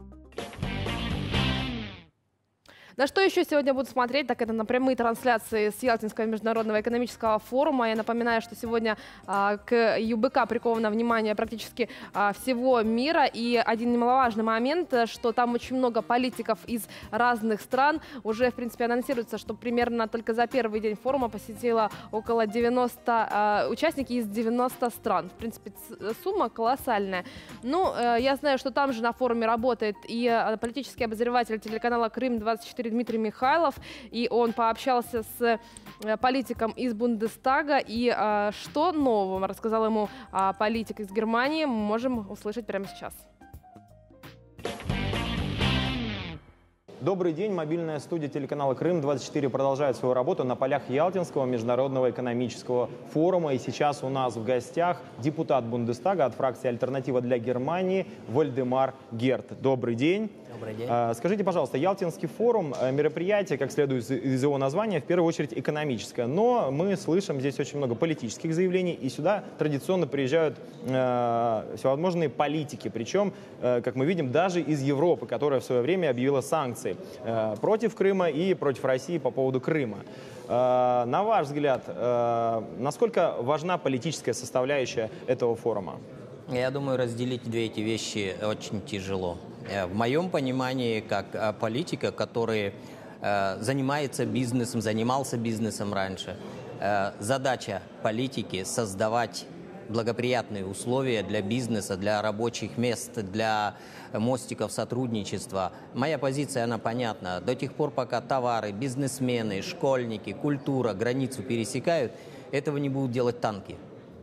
На что еще сегодня будут смотреть, так это на прямые трансляции с Ялтинского международного экономического форума. Я напоминаю, что сегодня к ЮБК приковано внимание практически всего мира. И один немаловажный момент, что там очень много политиков из разных стран. Уже, в принципе, анонсируется, что примерно только за первый день форума посетило около 90 участников из 90 стран. В принципе, сумма колоссальная. Ну, я знаю, что там же на форуме работает и политический обозреватель телеканала «Крым-24» Дмитрий Михайлов, и он пообщался с политиком из Бундестага, и что нового рассказал ему политик из Германии, мы можем услышать прямо сейчас. Добрый день. Мобильная студия телеканала «Крым-24» продолжает свою работу на полях Ялтинского международного экономического форума. И сейчас у нас в гостях депутат Бундестага от фракции «Альтернатива для Германии» Вальдемар Герт. Добрый день. Добрый день. Скажите, пожалуйста, Ялтинский форум, мероприятие, как следует из его названия, в первую очередь экономическое. Но мы слышим здесь очень много политических заявлений, и сюда традиционно приезжают всевозможные политики. Причем, как мы видим, даже из Европы, которая в свое время объявила санкции против Крыма и против России по поводу Крыма. На ваш взгляд, насколько важна политическая составляющая этого форума? Я думаю, разделить две эти вещи очень тяжело. В моем понимании, как политика, который занимается бизнесом, занимался бизнесом раньше, задача политики – создавать благоприятные условия для бизнеса, для рабочих мест, для мостиков сотрудничества. Моя позиция, она понятна. До тех пор, пока товары, бизнесмены, школьники, культура границу пересекают, этого не будут делать танки.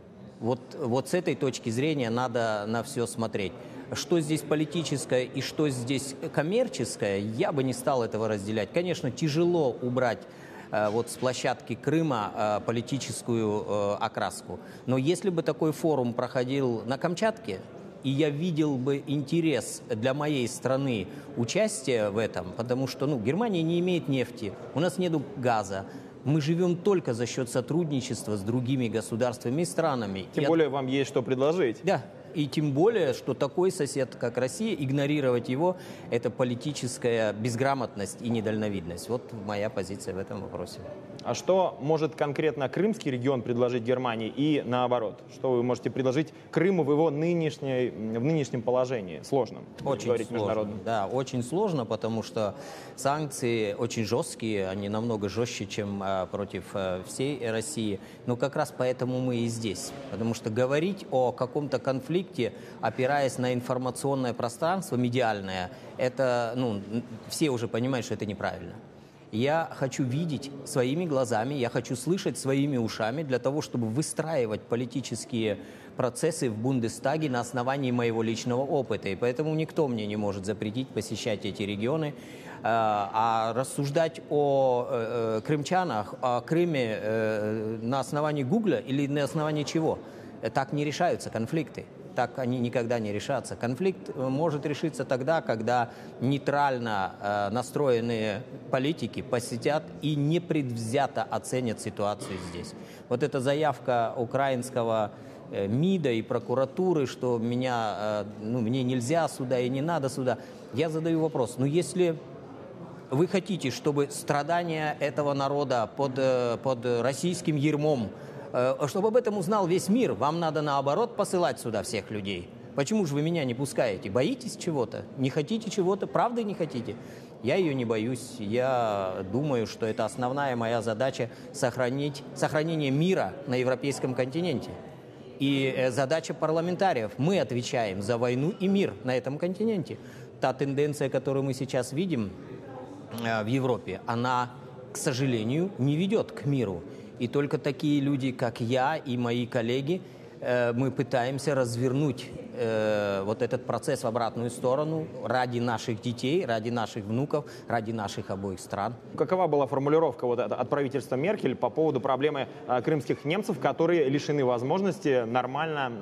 Вот с этой точки зрения надо на все смотреть. Что здесь политическое и что здесь коммерческое, я бы не стал этого разделять. Конечно, тяжело убрать с площадки Крыма политическую окраску. Но если бы такой форум проходил на Камчатке, и я видел бы интерес для моей страны участия в этом, потому что Германия не имеет нефти, у нас нет газа. Мы живем только за счет сотрудничества с другими государствами и странами. Тем более вам есть что предложить. Да. И тем более, что такой сосед, как Россия, игнорировать его – это политическая безграмотность и недальновидность. Вот моя позиция в этом вопросе. А что может конкретно крымский регион предложить Германии и наоборот? Что вы можете предложить Крыму в его нынешнем положении? Сложно. Очень сложно. Да, очень сложно, потому что санкции очень жесткие, они намного жестче, чем против всей России. Но как раз поэтому мы и здесь. Потому что говорить о каком-то конфликте, опираясь на информационное пространство медиальное, это, все уже понимают, что это неправильно. Я хочу видеть своими глазами, я хочу слышать своими ушами для того, чтобы выстраивать политические процессы в Бундестаге на основании моего личного опыта. И поэтому никто мне не может запретить посещать эти регионы. А рассуждать о крымчанах, о Крыме на основании Гугля или на основании чего? Так не решаются конфликты. Так они никогда не решатся. Конфликт может решиться тогда, когда нейтрально настроенные политики посетят и непредвзято оценят ситуацию здесь. Вот эта заявка украинского МИДа и прокуратуры, что мне нельзя сюда и не надо сюда. Я задаю вопрос, если вы хотите, чтобы страдания этого народа под российским ярмом, чтобы об этом узнал весь мир, вам надо наоборот посылать сюда всех людей. Почему же вы меня не пускаете? Боитесь чего-то? Не хотите чего-то? Правда не хотите? Я ее не боюсь. Я думаю, что это основная моя задача – сохранение мира на европейском континенте. И задача парламентариев. Мы отвечаем за войну и мир на этом континенте. Та тенденция, которую мы сейчас видим в Европе, она, к сожалению, не ведет к миру. И только такие люди, как я и мои коллеги, мы пытаемся развернуть вот этот процесс в обратную сторону ради наших детей, ради наших внуков, ради наших обоих стран. Какова была формулировка от правительства Меркель по поводу проблемы крымских немцев, которые лишены возможности нормально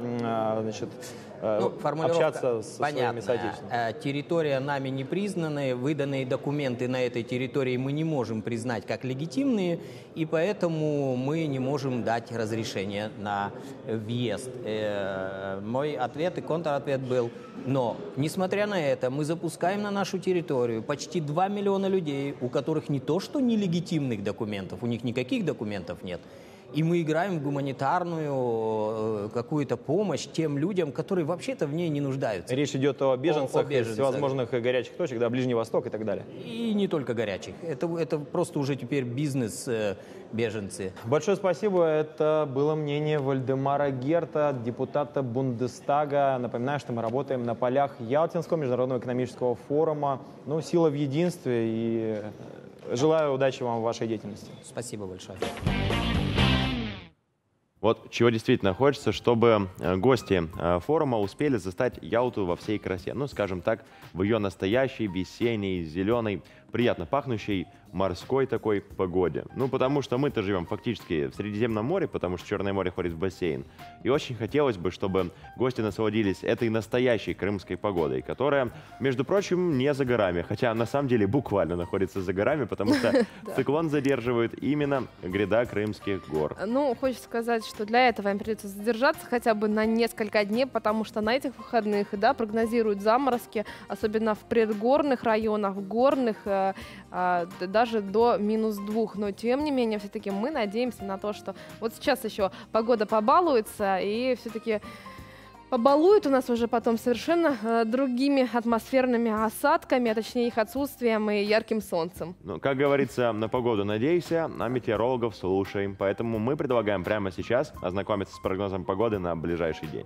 общаться со своими соотечественниками? Территория нами не признанная, выданные документы на этой территории мы не можем признать как легитимные, и поэтому мы не можем дать разрешение на въезд. Мой ответ и контратвет был: но, несмотря на это, мы запускаем на нашу территорию почти 2 миллиона людей, у которых не то что нелегитимных документов, у них никаких документов нет. И мы играем в гуманитарную какую-то помощь тем людям, которые вообще-то в ней не нуждаются. Речь идет о беженцах из всевозможных горячих точек, Ближний Восток и так далее. И не только горячих. Это просто уже теперь бизнес беженцы. Большое спасибо. Это было мнение Вальдемара Герта, депутата Бундестага. Напоминаю, что мы работаем на полях Ялтинского международного экономического форума. Сила в единстве. И желаю удачи вам в вашей деятельности. Спасибо большое. Вот чего действительно хочется, чтобы гости форума успели застать Ялту во всей красе. Скажем так, в ее настоящей, весенней, зеленой, приятно пахнущей морской такой погоде. Потому что мы-то живем фактически в Средиземном море, потому что Черное море ходит в бассейн. И очень хотелось бы, чтобы гости насладились этой настоящей крымской погодой, которая, между прочим, не за горами. Хотя на самом деле буквально находится за горами, потому что циклон задерживает именно гряда Крымских гор. Хочется сказать, что для этого им придется задержаться хотя бы на несколько дней, потому что на этих выходных прогнозируют заморозки, особенно в предгорных районах, в горных, даже до -2. Но тем не менее, все-таки мы надеемся на то, что вот сейчас еще погода побалуется и все-таки побалует у нас уже потом совершенно другими атмосферными осадками, а точнее их отсутствием и ярким солнцем. Как говорится, на погоду надейся, а метеорологов слушай. Поэтому мы предлагаем прямо сейчас ознакомиться с прогнозом погоды на ближайший день.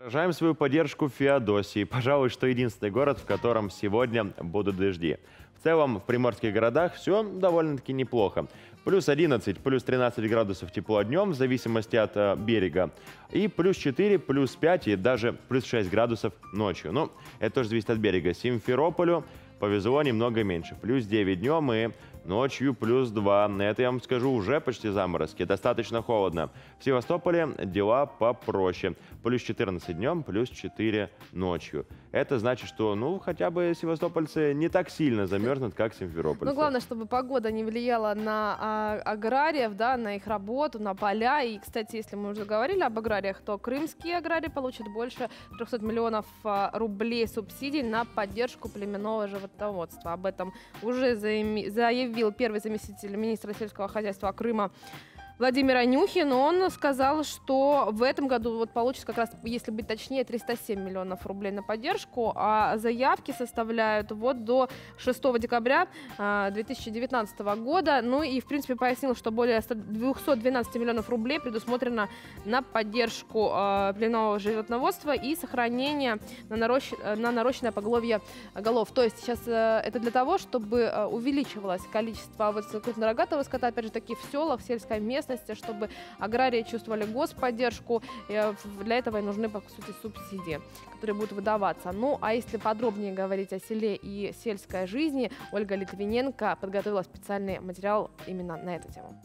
Выражаем свою поддержку Феодосии. Пожалуй, что единственный город, в котором сегодня будут дожди. В целом, в приморских городах все довольно-таки неплохо. Плюс 11, плюс 13 градусов тепло днем, в зависимости от берега. И плюс 4, плюс 5 и даже плюс 6 градусов ночью. Ну, это тоже зависит от берега. Симферополю повезло немного меньше. Плюс 9 днем и ночью плюс 2. Это, я вам скажу, уже почти заморозки. Достаточно холодно. В Севастополе дела попроще. Плюс 14 днем, плюс 4 ночью. Это значит, что, ну, хотя бы севастопольцы не так сильно замерзнут, как симферопольцы. Ну, главное, чтобы погода не влияла на аграриев, да, на их работу, на поля. И, кстати, если мы уже говорили об аграриях, то крымские аграрии получат больше 300 миллионов рублей субсидий на поддержку племенного животноводства. Об этом уже заявил первый заместитель министра сельского хозяйства Крыма Владимир Анюхин. Он сказал, что в этом году вот получится как раз, если быть точнее, 307 миллионов рублей на поддержку, а заявки составляют вот до 6 декабря 2019 года. Ну и, в принципе, пояснил, что более 212 миллионов рублей предусмотрено на поддержку племенного животноводства и сохранение на нарощенное поголовье голов. То есть сейчас это для того, чтобы увеличивалось количество крупнорогатого скота, опять же таки, в селах, в сельской местности, чтобы аграрии чувствовали господдержку. Для этого и нужны, по сути, субсидии, которые будут выдаваться. Ну, а если подробнее говорить о селе и сельской жизни, Ольга Литвиненко подготовила специальный материал именно на эту тему.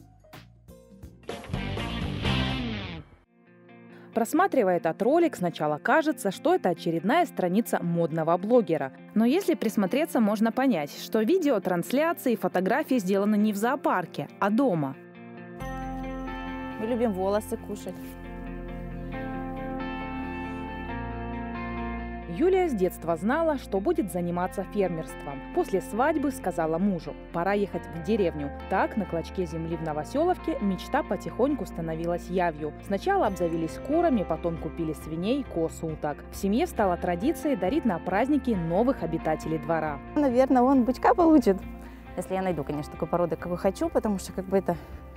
Просматривая этот ролик, сначала кажется, что это очередная страница модного блогера. Но если присмотреться, можно понять, что видео, трансляции и фотографии сделаны не в зоопарке, а дома. Мы любим волосы кушать. Юлия с детства знала, что будет заниматься фермерством. После свадьбы сказала мужу: пора ехать в деревню. Так, на клочке земли в Новоселовке мечта потихоньку становилась явью. Сначала обзавелись курами, потом купили свиней, коз, уток. В семье стала традицией дарить на праздники новых обитателей двора. Наверное, он бычка получит, если я найду, конечно, такой породы, какой хочу, потому что как бы это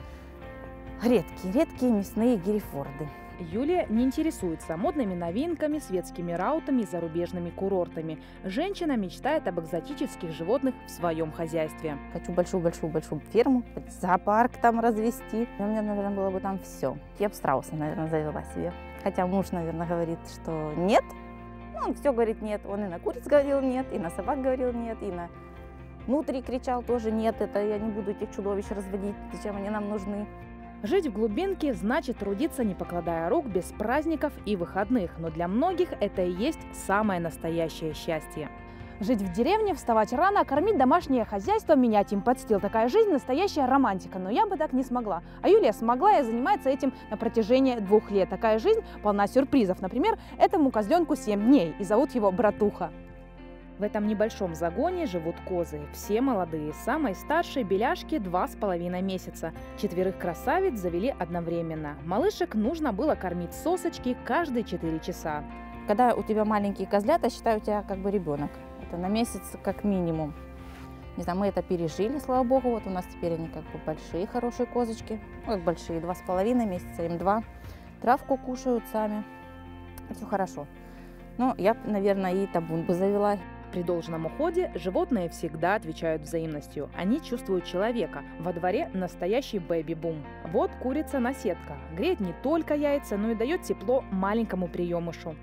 редкие мясные герефорды. Юлия не интересуется модными новинками, светскими раутами и зарубежными курортами. Женщина мечтает об экзотических животных в своем хозяйстве. Хочу большую-большую ферму, зоопарк там развести. У меня, наверное, было бы там все. Я бы страуса, наверное, завела себе. Хотя муж, наверное, говорит, что нет. Он все говорит нет. Он и на куриц говорил нет, и на собак говорил нет, и на внутри кричал тоже нет. Это я не буду этих чудовищ разводить, зачем они нам нужны. Жить в глубинке значит трудиться, не покладая рук, без праздников и выходных. Но для многих это и есть самое настоящее счастье. Жить в деревне, вставать рано, кормить домашнее хозяйство, менять им под стил. Такая жизнь – настоящая романтика. Но я бы так не смогла. А Юлия смогла и занимается этим на протяжении 2 лет. Такая жизнь полна сюрпризов. Например, этому козленку 7 дней, и зовут его Братуха. В этом небольшом загоне живут козы. Все молодые. Самой старшей беляшке 2,5 месяца. 4 красавиц завели одновременно. Малышек нужно было кормить сосочки каждые 4 часа. Когда у тебя маленькие козлята, считай, у тебя как бы ребенок. Это на месяц как минимум. Не знаю, мы это пережили, слава богу. Вот у нас теперь они как бы большие, хорошие козочки. Вот большие, 2,5 месяца, им 2. Травку кушают сами. Все хорошо. Ну, я, наверное, и табун бы завела. При должном уходе животные всегда отвечают взаимностью. Они чувствуют человека. Во дворе настоящий бэби-бум. Вот курица-наседка. Греет не только яйца, но и дает тепло маленькому приемышу.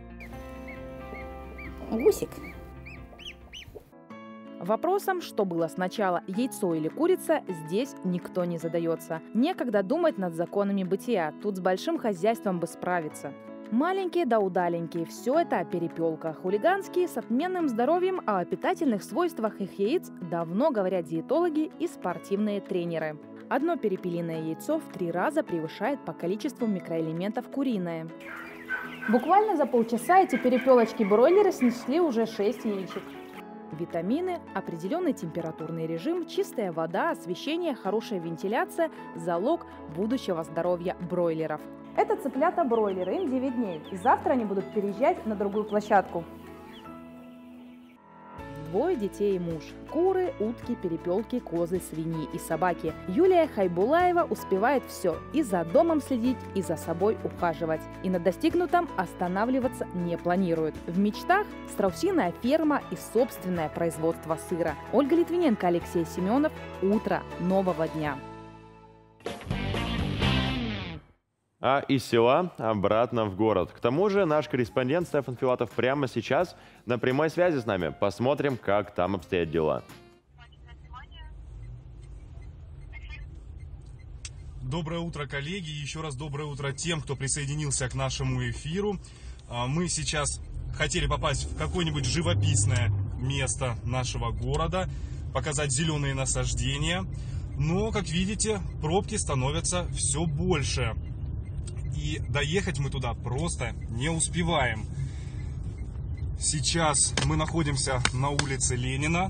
Гусик. Вопросом, что было сначала, яйцо или курица, здесь никто не задается. Некогда думать над законами бытия. Тут с большим хозяйством бы справиться. Маленькие да удаленькие – все это о перепелках. Хулиганские с отменным здоровьем, а о питательных свойствах их яиц давно говорят диетологи и спортивные тренеры. Одно перепелиное яйцо в 3 раза превышает по количеству микроэлементов куриное. Буквально за полчаса эти перепелочки-бройлеры снесли уже 6 яичек. Витамины, определенный температурный режим, чистая вода, освещение, хорошая вентиляция – залог будущего здоровья бройлеров. Это цыплята-бройлеры, им 9 дней, и завтра они будут переезжать на другую площадку. 2 детей и муж. Куры, утки, перепелки, козы, свиньи и собаки. Юлия Хайбулаева успевает все. И за домом следить, и за собой ухаживать. И на достигнутом останавливаться не планирует. В мечтах страусиная ферма и собственное производство сыра. Ольга Литвиненко, Алексей Семенов. Утро нового дня. А из села обратно в город. К тому же наш корреспондент Стефан Филатов прямо сейчас на прямой связи с нами. Посмотрим, как там обстоят дела. Доброе утро, коллеги. Еще раз доброе утро тем, кто присоединился к нашему эфиру. Мы сейчас хотели попасть в какое-нибудь живописное место нашего города, показать зеленые насаждения. Но, как видите, пробки становятся все больше. И доехать мы туда просто не успеваем. Сейчас мы находимся на улице Ленина.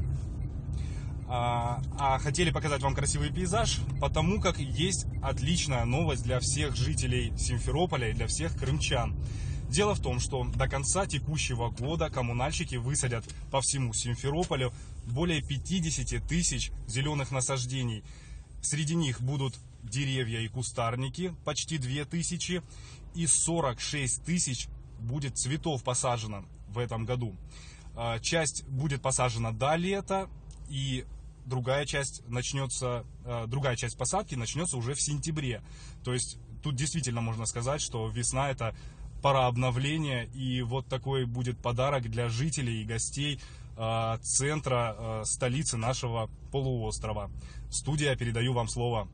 А хотели показать вам красивый пейзаж, потому как есть отличная новость для всех жителей Симферополя и для всех крымчан. Дело в том, что до конца текущего года коммунальщики высадят по всему Симферополю более 50 тысяч зеленых насаждений. Среди них будут деревья и кустарники, почти 2000, и 46 тысяч будет цветов посажено в этом году. Часть будет посажена до лета, и другая часть посадки начнется уже в сентябре. То есть тут действительно можно сказать, что весна — это пора обновления, и вот такой будет подарок для жителей и гостей центра, столицы нашего полуострова. Студия, передаю вам слово.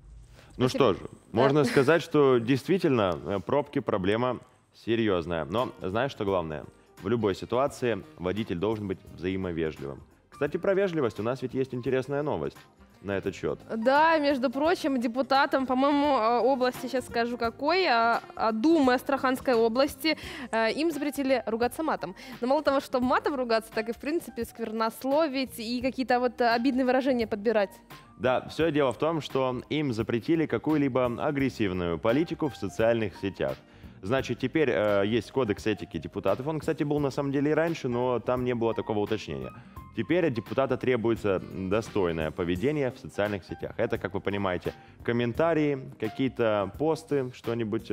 Ну что ж, можно сказать, что действительно пробки проблема серьезная. Но знаешь, что главное? В любой ситуации водитель должен быть взаимовежливым. Кстати, про вежливость у нас ведь есть интересная новость на этот счет. Да, между прочим, депутатам, по-моему, области, сейчас скажу какой, Думы Астраханской области, им запретили ругаться матом. Но мало того, что матом ругаться, так и, в принципе, сквернословить и какие-то вот обидные выражения подбирать. Да, все дело в том, что им запретили какую-либо агрессивную политику в социальных сетях. Значит, теперь есть кодекс этики депутатов. Он, кстати, был на самом деле и раньше, но там не было такого уточнения. Теперь от депутата требуется достойное поведение в социальных сетях. Это, как вы понимаете, комментарии, какие-то посты, что-нибудь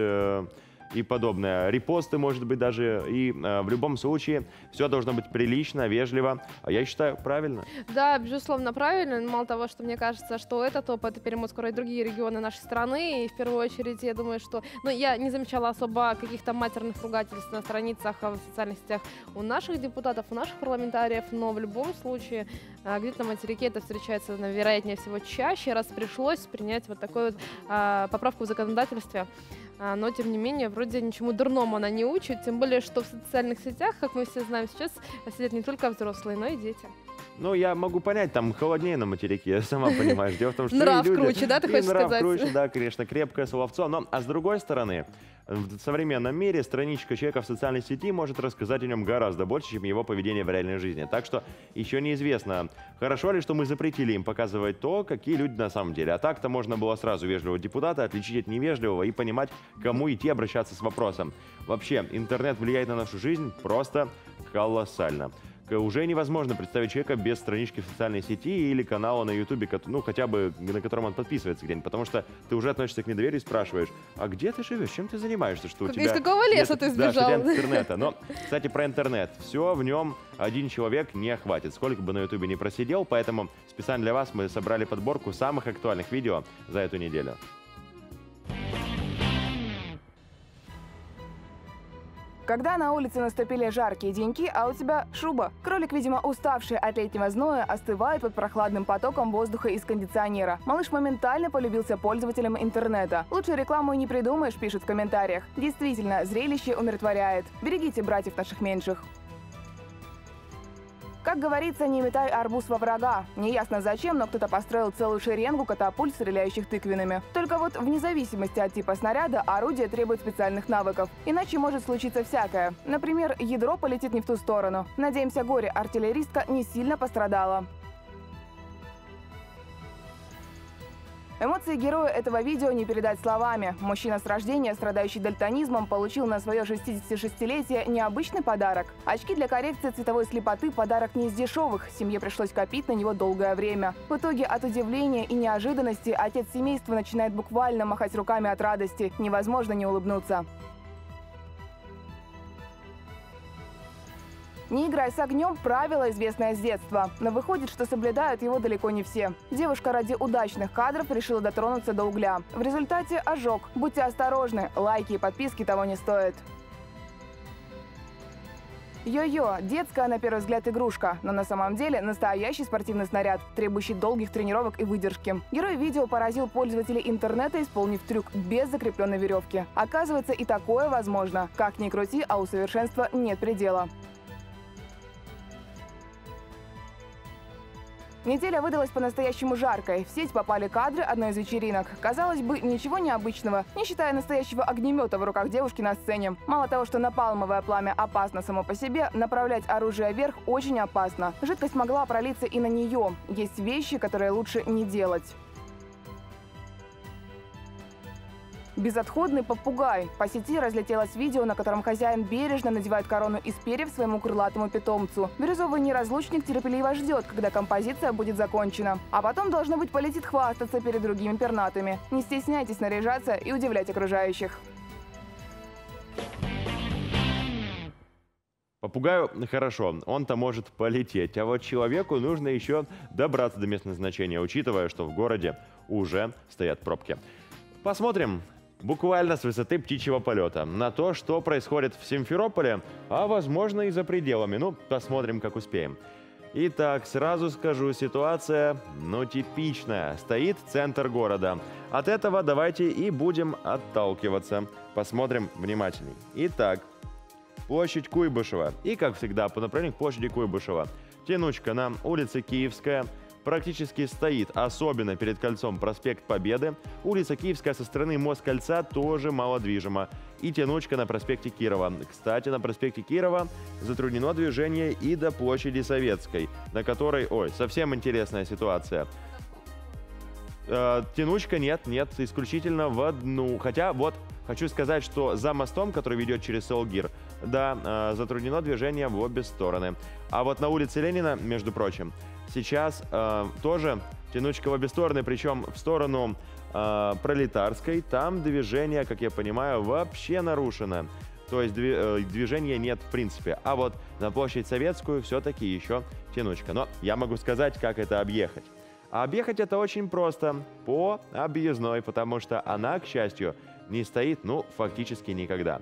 и подобное. Репосты, может быть, даже. И в любом случае все должно быть прилично, вежливо. А я считаю, правильно. Да, безусловно, правильно. Мало того, что мне кажется, что этот опыт переймут скоро и другие регионы нашей страны. И в первую очередь, я думаю, что... Ну, я не замечала особо каких-то матерных ругательств на страницах, в социальных сетях у наших депутатов, у наших парламентариев. Но в любом случае, где-то на материке это встречается, вероятнее всего, чаще, раз пришлось принять вот такую вот поправку в законодательстве. Но, тем не менее, вроде ничему дурному она не учит, тем более, что в социальных сетях, как мы все знаем, сейчас сидят не только взрослые, но и дети. Ну, я могу понять, там холоднее на материке, сама понимаешь. Дело в том, что нрав люди, круче, да, ты хочешь сказать? Нрав круче, да, конечно, крепкое словцо. Но, а с другой стороны, в современном мире страничка человека в социальной сети может рассказать о нем гораздо больше, чем его поведение в реальной жизни. Так что еще неизвестно, хорошо ли, что мы запретили им показывать то, какие люди на самом деле. А так-то можно было сразу вежливого депутата отличить от невежливого и понимать, кому идти обращаться с вопросом. Вообще, интернет влияет на нашу жизнь просто колоссально. Уже невозможно представить человека без странички в социальной сети или канала на Ютубе, ну, хотя бы на котором он подписывается где-нибудь, потому что ты уже относишься к недоверию и спрашиваешь, а где ты живешь, чем ты занимаешься, что у тебя... Из какого леса ты сбежал? Да, интернета. Но, кстати, про интернет. Все в нем один человек не хватит, сколько бы на Ютубе не просидел, поэтому специально для вас мы собрали подборку самых актуальных видео за эту неделю. Когда на улице наступили жаркие деньки, а у тебя шуба. Кролик, видимо, уставший от летнего зноя, остывает под прохладным потоком воздуха из кондиционера. Малыш моментально полюбился пользователям интернета. Лучше рекламу и не придумаешь, пишут в комментариях. Действительно, зрелище умиротворяет. Берегите братьев наших меньших. Как говорится, не метай арбуз во врага. Неясно зачем, но кто-то построил целую шеренгу катапульт, стреляющих тыквенными. Только вот вне зависимости от типа снаряда, орудие требует специальных навыков. Иначе может случиться всякое. Например, ядро полетит не в ту сторону. Надеемся, горе-артиллеристка не сильно пострадала. Эмоции героя этого видео не передать словами. Мужчина с рождения, страдающий дальтонизмом, получил на свое 66-летие необычный подарок. Очки для коррекции цветовой слепоты – подарок не из дешевых. Семье пришлось копить на него долгое время. В итоге от удивления и неожиданности отец семейства начинает буквально махать руками от радости. Невозможно не улыбнуться. Не играй с огнем – правило, известное с детства. Но выходит, что соблюдают его далеко не все. Девушка ради удачных кадров решила дотронуться до угля. В результате ожог. Будьте осторожны, лайки и подписки того не стоят. Йо-йо – детская на первый взгляд игрушка, но на самом деле настоящий спортивный снаряд, требующий долгих тренировок и выдержки. Герой видео поразил пользователей интернета, исполнив трюк без закрепленной веревки. Оказывается, и такое возможно. Как ни крути, а у совершенства нет предела. Неделя выдалась по-настоящему жаркой. В сеть попали кадры одной из вечеринок. Казалось бы, ничего необычного, не считая настоящего огнемета в руках девушки на сцене. Мало того, что напалмовое пламя опасно само по себе, направлять оружие вверх очень опасно. Жидкость могла пролиться и на нее. Есть вещи, которые лучше не делать. Безотходный попугай. По сети разлетелось видео, на котором хозяин бережно надевает корону из перьев своему крылатому питомцу. Бирюзовый неразлучник терпеливо ждет, когда композиция будет закончена. А потом, должно быть, полетит хвастаться перед другими пернатыми. Не стесняйтесь наряжаться и удивлять окружающих. Попугаю хорошо, он-то может полететь, а вот человеку нужно еще добраться до места назначения, учитывая, что в городе уже стоят пробки. Посмотрим буквально с высоты птичьего полета на то, что происходит в Симферополе, а возможно и за пределами. Ну, посмотрим, как успеем. Итак, сразу скажу, ситуация, типичная. Стоит центр города. От этого давайте и будем отталкиваться. Посмотрим внимательней. Итак, площадь Куйбышева. И, как всегда, по направлению к площади Куйбышева. Тянучка на улице Киевская практически стоит, особенно перед кольцом проспект Победы. Улица Киевская со стороны Москольца тоже малодвижима. И тянучка на проспекте Кирова. Кстати, на проспекте Кирова затруднено движение и до площади Советской, на которой, совсем интересная ситуация. Тянучка нет, исключительно в одну. Хотя вот хочу сказать, что за мостом, который ведет через Солгир, да, затруднено движение в обе стороны. А вот на улице Ленина, между прочим, сейчас тоже тянучка в обе стороны, причем в сторону Пролетарской. Там движение, как я понимаю, вообще нарушено. То есть движения нет в принципе. А вот на площадь Советскую все-таки еще тянучка. Но я могу сказать, как это объехать. А объехать это очень просто, по объездной, потому что она, к счастью, не стоит, фактически никогда.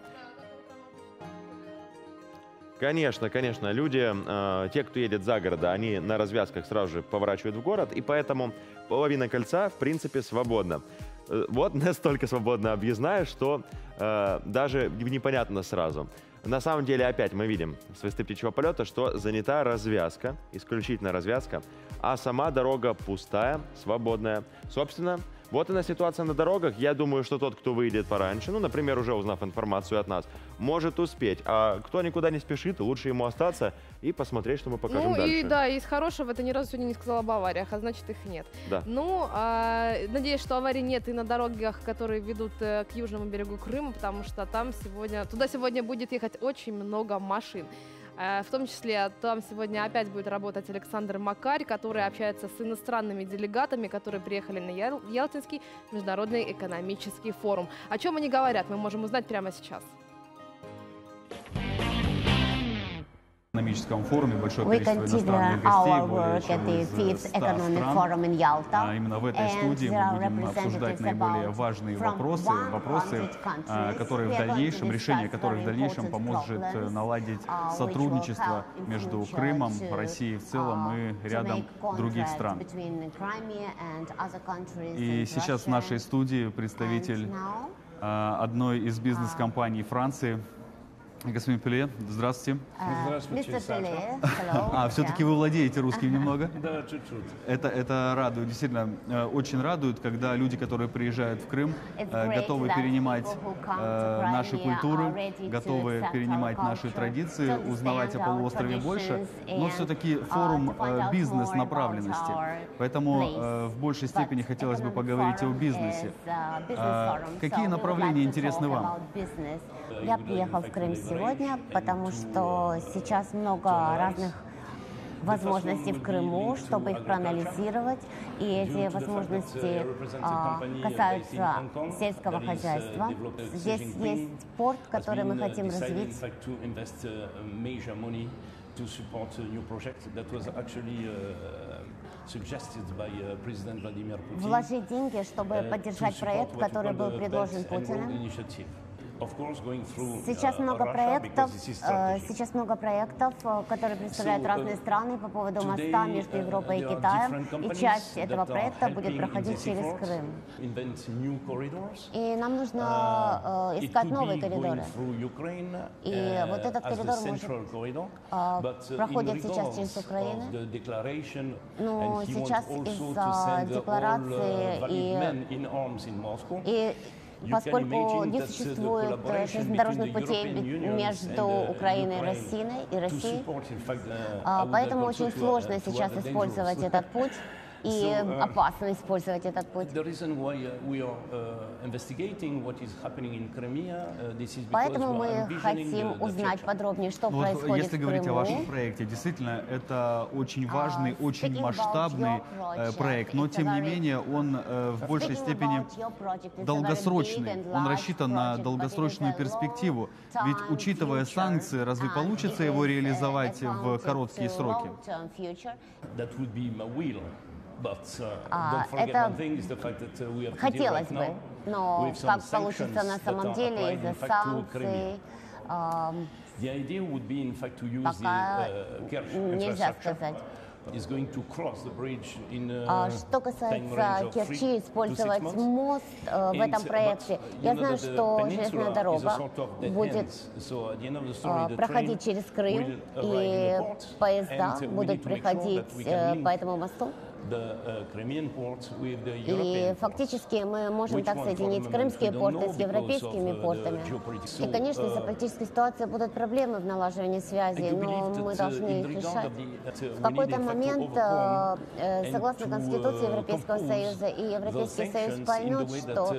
Конечно, люди, те, кто едет за город, они на развязках сразу же поворачивают в город, и поэтому половина кольца, в принципе, свободна. Вот настолько свободно объездная, что даже непонятно сразу. На самом деле, опять мы видим с высоты птичьего полета, что занята развязка, исключительно развязка, а сама дорога пустая, свободная. Собственно, вот она ситуация на дорогах. Я думаю, что тот, кто выйдет пораньше, например, уже узнав информацию от нас, может успеть. А кто никуда не спешит, лучше ему остаться и посмотреть, что мы покажем дальше. И да, из хорошего, ты ни разу сегодня не сказала об авариях, а значит, их нет. Да. Надеюсь, что аварий нет и на дорогах, которые ведут к южному берегу Крыма, потому что туда сегодня будет ехать очень много машин. В том числе там сегодня опять будет работать Александр Макарь, который общается с иностранными делегатами, которые приехали на Ялтинский международный экономический форум. О чем они говорят, мы можем узнать прямо сейчас. экономическом форуме большое количество иностранных гостей, более чем из 100 стран. Именно в этой студии мы будем обсуждать наиболее важные вопросы, решение которых в дальнейшем поможет наладить сотрудничество между Крымом, Россией в целом и рядом других стран. И сейчас в нашей студии представитель одной из бизнес-компаний Франции. Господин Пеле, здравствуйте. Здравствуйте, Саша. Все-таки вы владеете русским немного? Да, чуть-чуть. Это радует, действительно, очень радует, когда люди, которые приезжают в Крым, готовы перенимать наши культуры, готовы перенимать наши традиции, узнавать о полуострове больше, но все-таки форум бизнес-направленности. Поэтому в большей степени хотелось бы поговорить о бизнесе. Какие направления интересны вам? Я приехал в Крым сегодня, потому что сейчас много разных возможностей в Крыму, чтобы их проанализировать. И эти возможности касаются сельского хозяйства. Здесь есть порт, который мы хотим развить. Вложить деньги, чтобы поддержать проект, который был предложен Путиным. Сейчас много проектов, которые представляют разные страны по поводу моста между Европой и Китаем. И часть этого проекта будет проходить через Крым. И нам нужно искать новые коридоры. И вот этот коридор проходит сейчас через Украину. Но сейчас из-за декларации и поскольку не существует железнодорожных путей между Украиной и Россией, поэтому очень сложно сейчас использовать этот путь. И опасно использовать этот путь. Поэтому мы хотим узнать подробнее, что происходит в Крыму. Если говорить о вашем проекте, действительно, это очень важный, очень масштабный проект, но тем не менее он в большей степени долгосрочный. Он рассчитан на долгосрочную перспективу. Ведь, учитывая санкции, разве получится его реализовать в короткие сроки? Это хотелось бы, но как получится на самом деле из-за санкций, пока нельзя сказать. Что касается Керчи, использовать мост в этом проекте, я знаю, что железная дорога будет проходить через Крым, и поезда будут приходить по этому мосту. И фактически мы можем так соединить крымские порты с европейскими портами. И, конечно, из-за политической ситуации будут проблемы в налаживании связи, но мы должны их решать. В какой-то момент, согласно Конституции Европейского Союза, и Европейский Союз поймет, что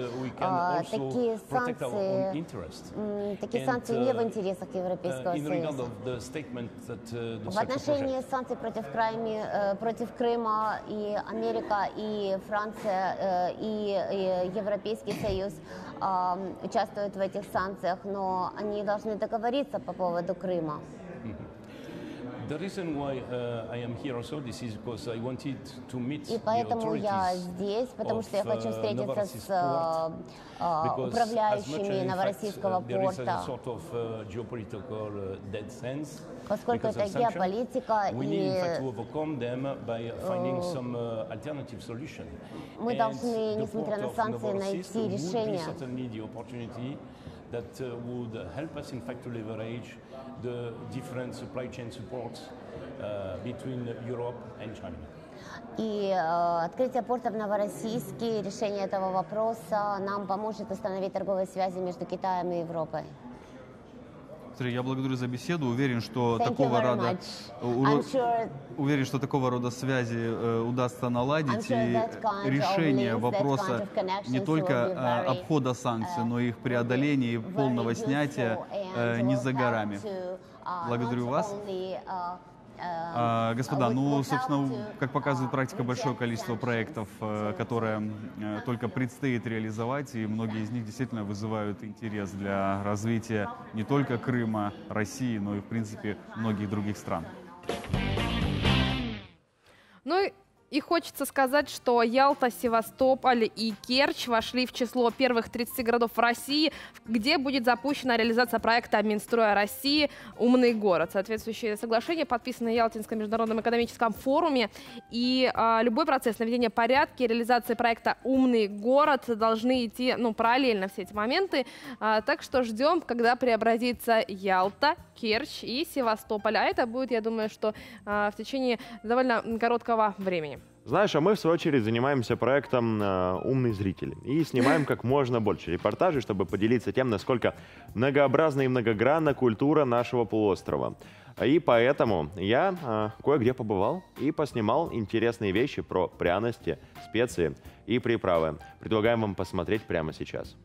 такие санкции не в интересах Европейского Союза. В отношении санкций против Крыма и Америка, и Франция, и Европейский Союз участвуют в этих санкциях, но они должны договориться по поводу Крыма. И поэтому я здесь, потому что я хочу встретиться с управляющими Новороссийского порта, поскольку это геополитика, и мы должны, несмотря на санкции, найти решение. That would help us, in fact, to leverage the different supply chain supports between Europe and China. И открытие порта в Новороссийске, решение этого вопроса нам поможет установить торговые связи между Китаем и Европой. Я благодарю за беседу. Уверен, что такого рода связи удастся наладить, и решение вопроса не только обхода санкций, но и их преодоления и полного снятия не за горами. Благодарю вас. Господа, собственно, как показывает практика, большое количество проектов, которые только предстоит реализовать, и многие из них действительно вызывают интерес для развития не только Крыма, России, но и, в принципе, многих других стран. Ну и И хочется сказать, что Ялта, Севастополь и Керчь вошли в число первых 30 городов в России, где будет запущена реализация проекта Минстроя России «Умный город». Соответствующее соглашение подписано на Ялтинском международном экономическом форуме. И любой процесс наведения порядка и реализации проекта «Умный город» должны идти параллельно, все эти моменты. Так что ждем, когда преобразится Ялта, Керчь и Севастополь. А это будет, я думаю, что в течение довольно короткого времени. Знаешь, а мы в свою очередь занимаемся проектом «Умный зритель» и снимаем как можно больше репортажей, чтобы поделиться тем, насколько многообразна и многогранна культура нашего полуострова. И поэтому я кое-где побывал и поснимал интересные вещи про пряности, специи и приправы. Предлагаем вам посмотреть прямо сейчас.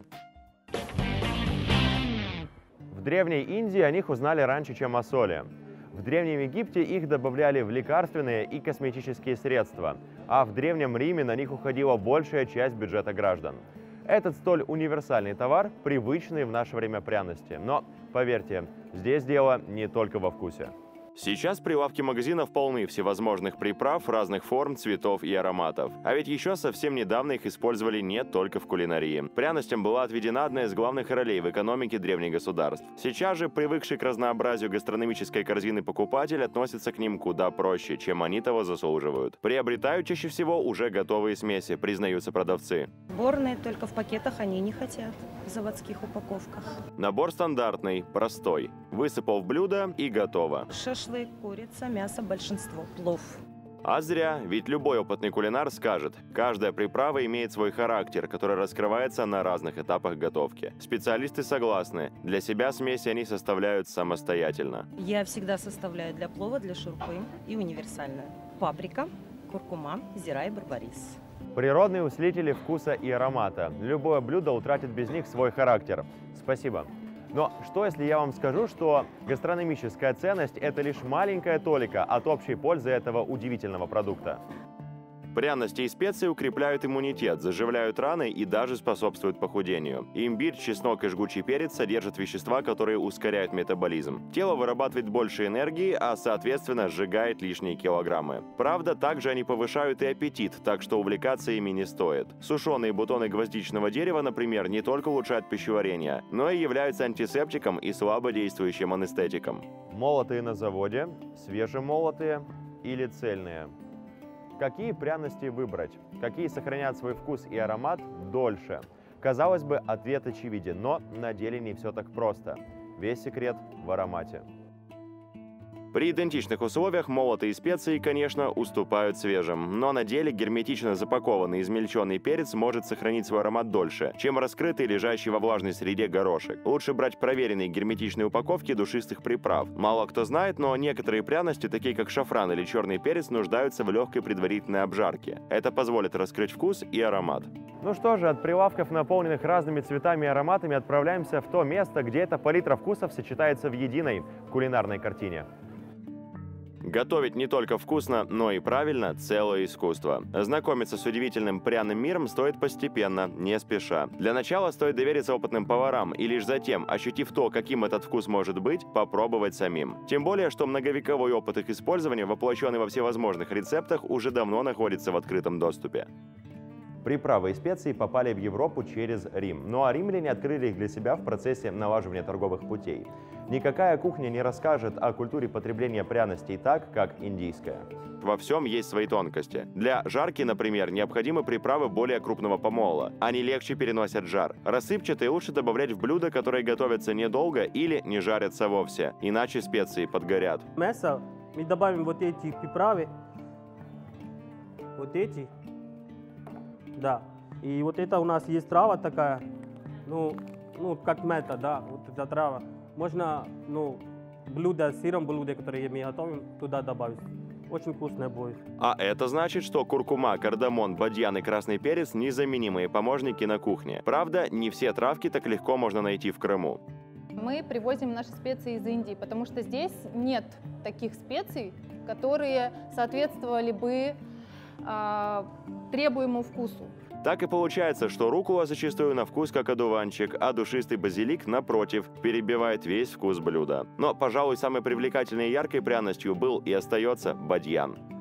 В Древней Индии о них узнали раньше, чем о соли. В Древнем Египте их добавляли в лекарственные и косметические средства, а в Древнем Риме на них уходила большая часть бюджета граждан. Этот столь универсальный товар привычный в наше время пряности. Но, поверьте, здесь дело не только во вкусе. Сейчас прилавки магазинов полны всевозможных приправ разных форм, цветов и ароматов. А ведь еще совсем недавно их использовали не только в кулинарии. Пряностям была отведена одна из главных ролей в экономике древних государств. Сейчас же привыкший к разнообразию гастрономической корзины покупатель относится к ним куда проще, чем они того заслуживают. Приобретают чаще всего уже готовые смеси, признаются продавцы. Сборные только в пакетах они не хотят, в заводских упаковках. Набор стандартный, простой. Высыпал в блюдо и готово. Шашлык, курица, мясо, большинство, плов. А зря, ведь любой опытный кулинар скажет, каждая приправа имеет свой характер, который раскрывается на разных этапах готовки. Специалисты согласны, для себя смеси они составляют самостоятельно. Я всегда составляю для плова, для шурпы и универсальную. Паприка, куркума, зира и барбарис. Природные усилители вкуса и аромата. Любое блюдо утратит без них свой характер. Спасибо. Но что, если я вам скажу, что гастрономическая ценность – это лишь маленькая толика от общей пользы этого удивительного продукта? Пряности и специи укрепляют иммунитет, заживляют раны и даже способствуют похудению. Имбирь, чеснок и жгучий перец содержат вещества, которые ускоряют метаболизм. Тело вырабатывает больше энергии, а соответственно сжигает лишние килограммы. Правда, также они повышают и аппетит, так что увлекаться ими не стоит. Сушеные бутоны гвоздичного дерева, например, не только улучшают пищеварение, но и являются антисептиком и слабодействующим анестетиком. Молотые на заводе, свежемолотые или цельные? Какие пряности выбрать? Какие сохранят свой вкус и аромат дольше? Казалось бы, ответ очевиден, но на деле не все так просто. Весь секрет в аромате. При идентичных условиях молотые специи, конечно, уступают свежим, но на деле герметично запакованный измельченный перец может сохранить свой аромат дольше, чем раскрытый, лежащий во влажной среде горошек. Лучше брать проверенные герметичные упаковки душистых приправ. Мало кто знает, но некоторые пряности, такие как шафран или черный перец, нуждаются в легкой предварительной обжарке. Это позволит раскрыть вкус и аромат. Ну что же, от прилавков, наполненных разными цветами и ароматами, отправляемся в то место, где эта палитра вкусов сочетается в единой кулинарной картине. Готовить не только вкусно, но и правильно – целое искусство. Знакомиться с удивительным пряным миром стоит постепенно, не спеша. Для начала стоит довериться опытным поварам и лишь затем, ощутив то, каким этот вкус может быть, попробовать самим. Тем более, что многовековой опыт их использования, воплощенный во всевозможных рецептах, уже давно находится в открытом доступе. Приправы и специи попали в Европу через Рим. Ну а римляне открыли их для себя в процессе налаживания торговых путей. Никакая кухня не расскажет о культуре потребления пряностей так, как индийская. Во всем есть свои тонкости. Для жарки, например, необходимы приправы более крупного помола. Они легче переносят жар. Рассыпчатые лучше добавлять в блюда, которые готовятся недолго или не жарятся вовсе, иначе специи подгорят. Мясо мы добавим вот эти приправы, вот эти. Да, и вот это у нас есть трава такая, ну как мета, да, вот эта трава. Можно, блюдо с сыром, блюдо, которое мы готовим, туда добавить. Очень вкусное будет. А это значит, что куркума, кардамон, бадьян и красный перец – незаменимые помощники на кухне. Правда, не все травки так легко можно найти в Крыму. Мы привозим наши специи из Индии, потому что здесь нет таких специй, которые соответствовали бы требуемому вкусу. Так и получается, что руккола зачастую на вкус как одуванчик, а душистый базилик, напротив, перебивает весь вкус блюда. Но, пожалуй, самой привлекательной и яркой пряностью был и остается бадьян.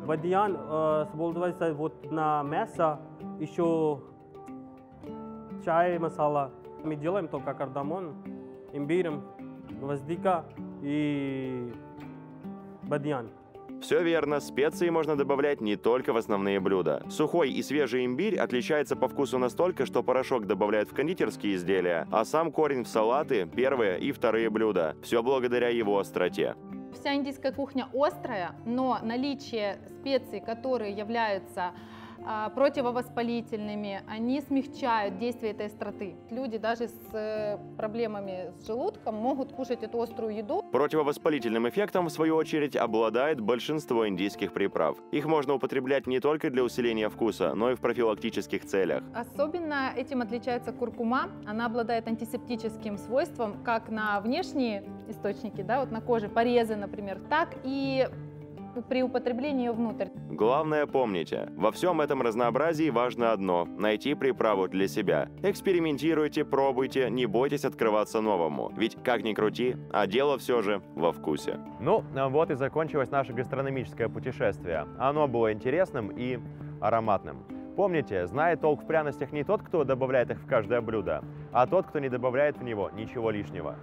Бадьян используется вот на мясо, еще чай, масала. Мы делаем только кардамон, имбирь, гвоздика и бадьян. Все верно, специи можно добавлять не только в основные блюда. Сухой и свежий имбирь отличается по вкусу настолько, что порошок добавляют в кондитерские изделия, а сам корень в салаты, первые и вторые блюда. Все благодаря его остроте. Вся индийская кухня острая, но наличие специй, которые являются противовоспалительными, они смягчают действие этой остроты. Люди даже с проблемами с желудком могут кушать эту острую еду. Противовоспалительным эффектом, в свою очередь, обладает большинство индийских приправ. Их можно употреблять не только для усиления вкуса, но и в профилактических целях. Особенно этим отличается куркума. Она обладает антисептическим свойством как на внешние источники, да, вот на коже, порезы, например, так и при употреблении ее внутрь. Главное помните, во всем этом разнообразии важно одно – найти приправу для себя. Экспериментируйте, пробуйте, не бойтесь открываться новому. Ведь, как ни крути, а дело все же во вкусе. Ну, вот и закончилось наше гастрономическое путешествие. Оно было интересным и ароматным. Помните, знает толк в пряностях не тот, кто добавляет их в каждое блюдо, а тот, кто не добавляет в него ничего лишнего.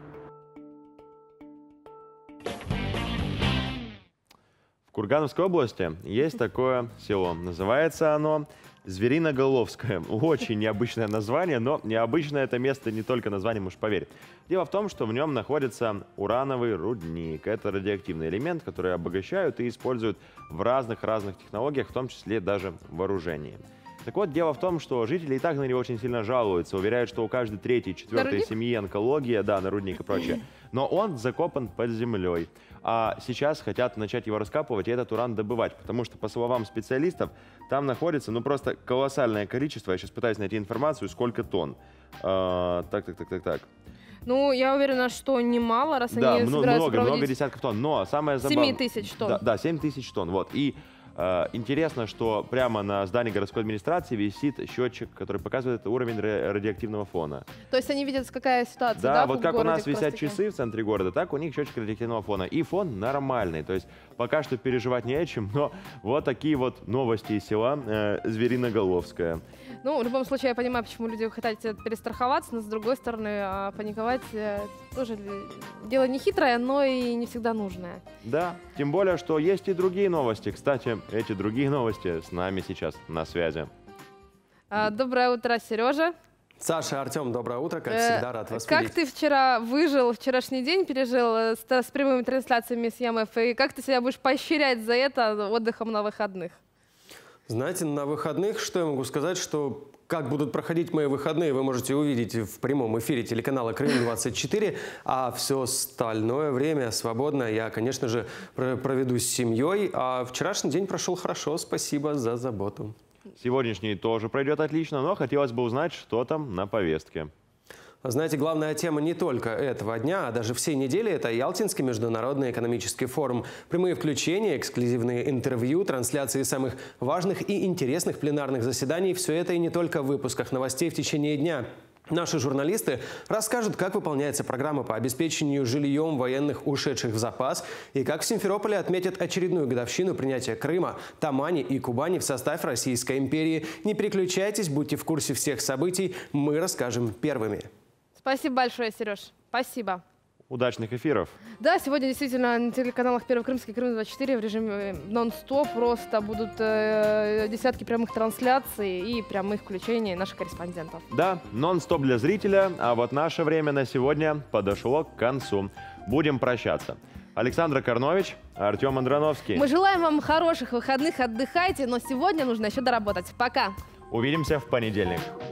В Кургановской области есть такое село. Называется оно Звериноголовское. Очень необычное название, но необычное это место не только названием, уж поверь. Дело в том, что в нем находится урановый рудник. Это радиоактивный элемент, который обогащают и используют в разных технологиях, в том числе даже в вооружении. Так вот, дело в том, что жители и так на него очень сильно жалуются, уверяют, что у каждой третьей, четвертой семьи онкология, да, на рудник и прочее. Но он закопан под землей. А сейчас хотят начать его раскапывать и этот уран добывать, потому что, по словам специалистов, там находится, ну, просто колоссальное количество, я сейчас пытаюсь найти информацию, сколько тонн. Так. Ну, я уверена, что немало, раз да, они собираются проводить... много десятков тонн, но самое забавное... 7 тысяч тонн. Да, 7 тысяч тонн, вот. И интересно, что прямо на здании городской администрации висит счетчик, который показывает уровень радиоактивного фона. То есть они видят, какая ситуация, да? Да, вот как у нас висят часы в центре города, так у них счетчик радиоактивного фона. И фон нормальный, то есть пока что переживать не о чем, но вот такие вот новости из села Звериноголовское. Ну, в любом случае, я понимаю, почему люди хотят перестраховаться, но с другой стороны, паниковать тоже дело не хитрое, но и не всегда нужное. Да, тем более, что есть и другие новости. Кстати, эти другие новости с нами сейчас на связи. Доброе утро, Сережа. Саша, Артем, доброе утро, как всегда, рад вас видеть. Как ты вчера выжил, вчерашний день пережил с прямыми трансляциями с ЯМФ, и как ты себя будешь поощрять за это отдыхом на выходных? Знаете, на выходных, что я могу сказать, что как будут проходить мои выходные, вы можете увидеть в прямом эфире телеканала Крым-24, а все остальное время свободно я, конечно же, проведу с семьей. А вчерашний день прошел хорошо, спасибо за заботу. Сегодняшний тоже пройдет отлично, но хотелось бы узнать, что там на повестке. Знаете, главная тема не только этого дня, а даже всей недели – это Ялтинский международный экономический форум. Прямые включения, эксклюзивные интервью, трансляции самых важных и интересных пленарных заседаний – все это и не только в выпусках новостей в течение дня. Наши журналисты расскажут, как выполняется программа по обеспечению жильем военных, ушедших в запас, и как в Симферополе отметят очередную годовщину принятия Крыма, Тамани и Кубани в состав Российской империи. Не переключайтесь, будьте в курсе всех событий, мы расскажем первыми. Спасибо большое, Сереж. Спасибо. Удачных эфиров. Да, сегодня действительно на телеканалах Первый Крымский, Крым-24 в режиме нон-стоп просто будут десятки прямых трансляций и прямых включений наших корреспондентов. Да, нон-стоп для зрителя, а вот наше время на сегодня подошло к концу. Будем прощаться. Александра Корнович, Артем Андроновский. Мы желаем вам хороших выходных, отдыхайте, но сегодня нужно еще доработать. Пока. Увидимся в понедельник.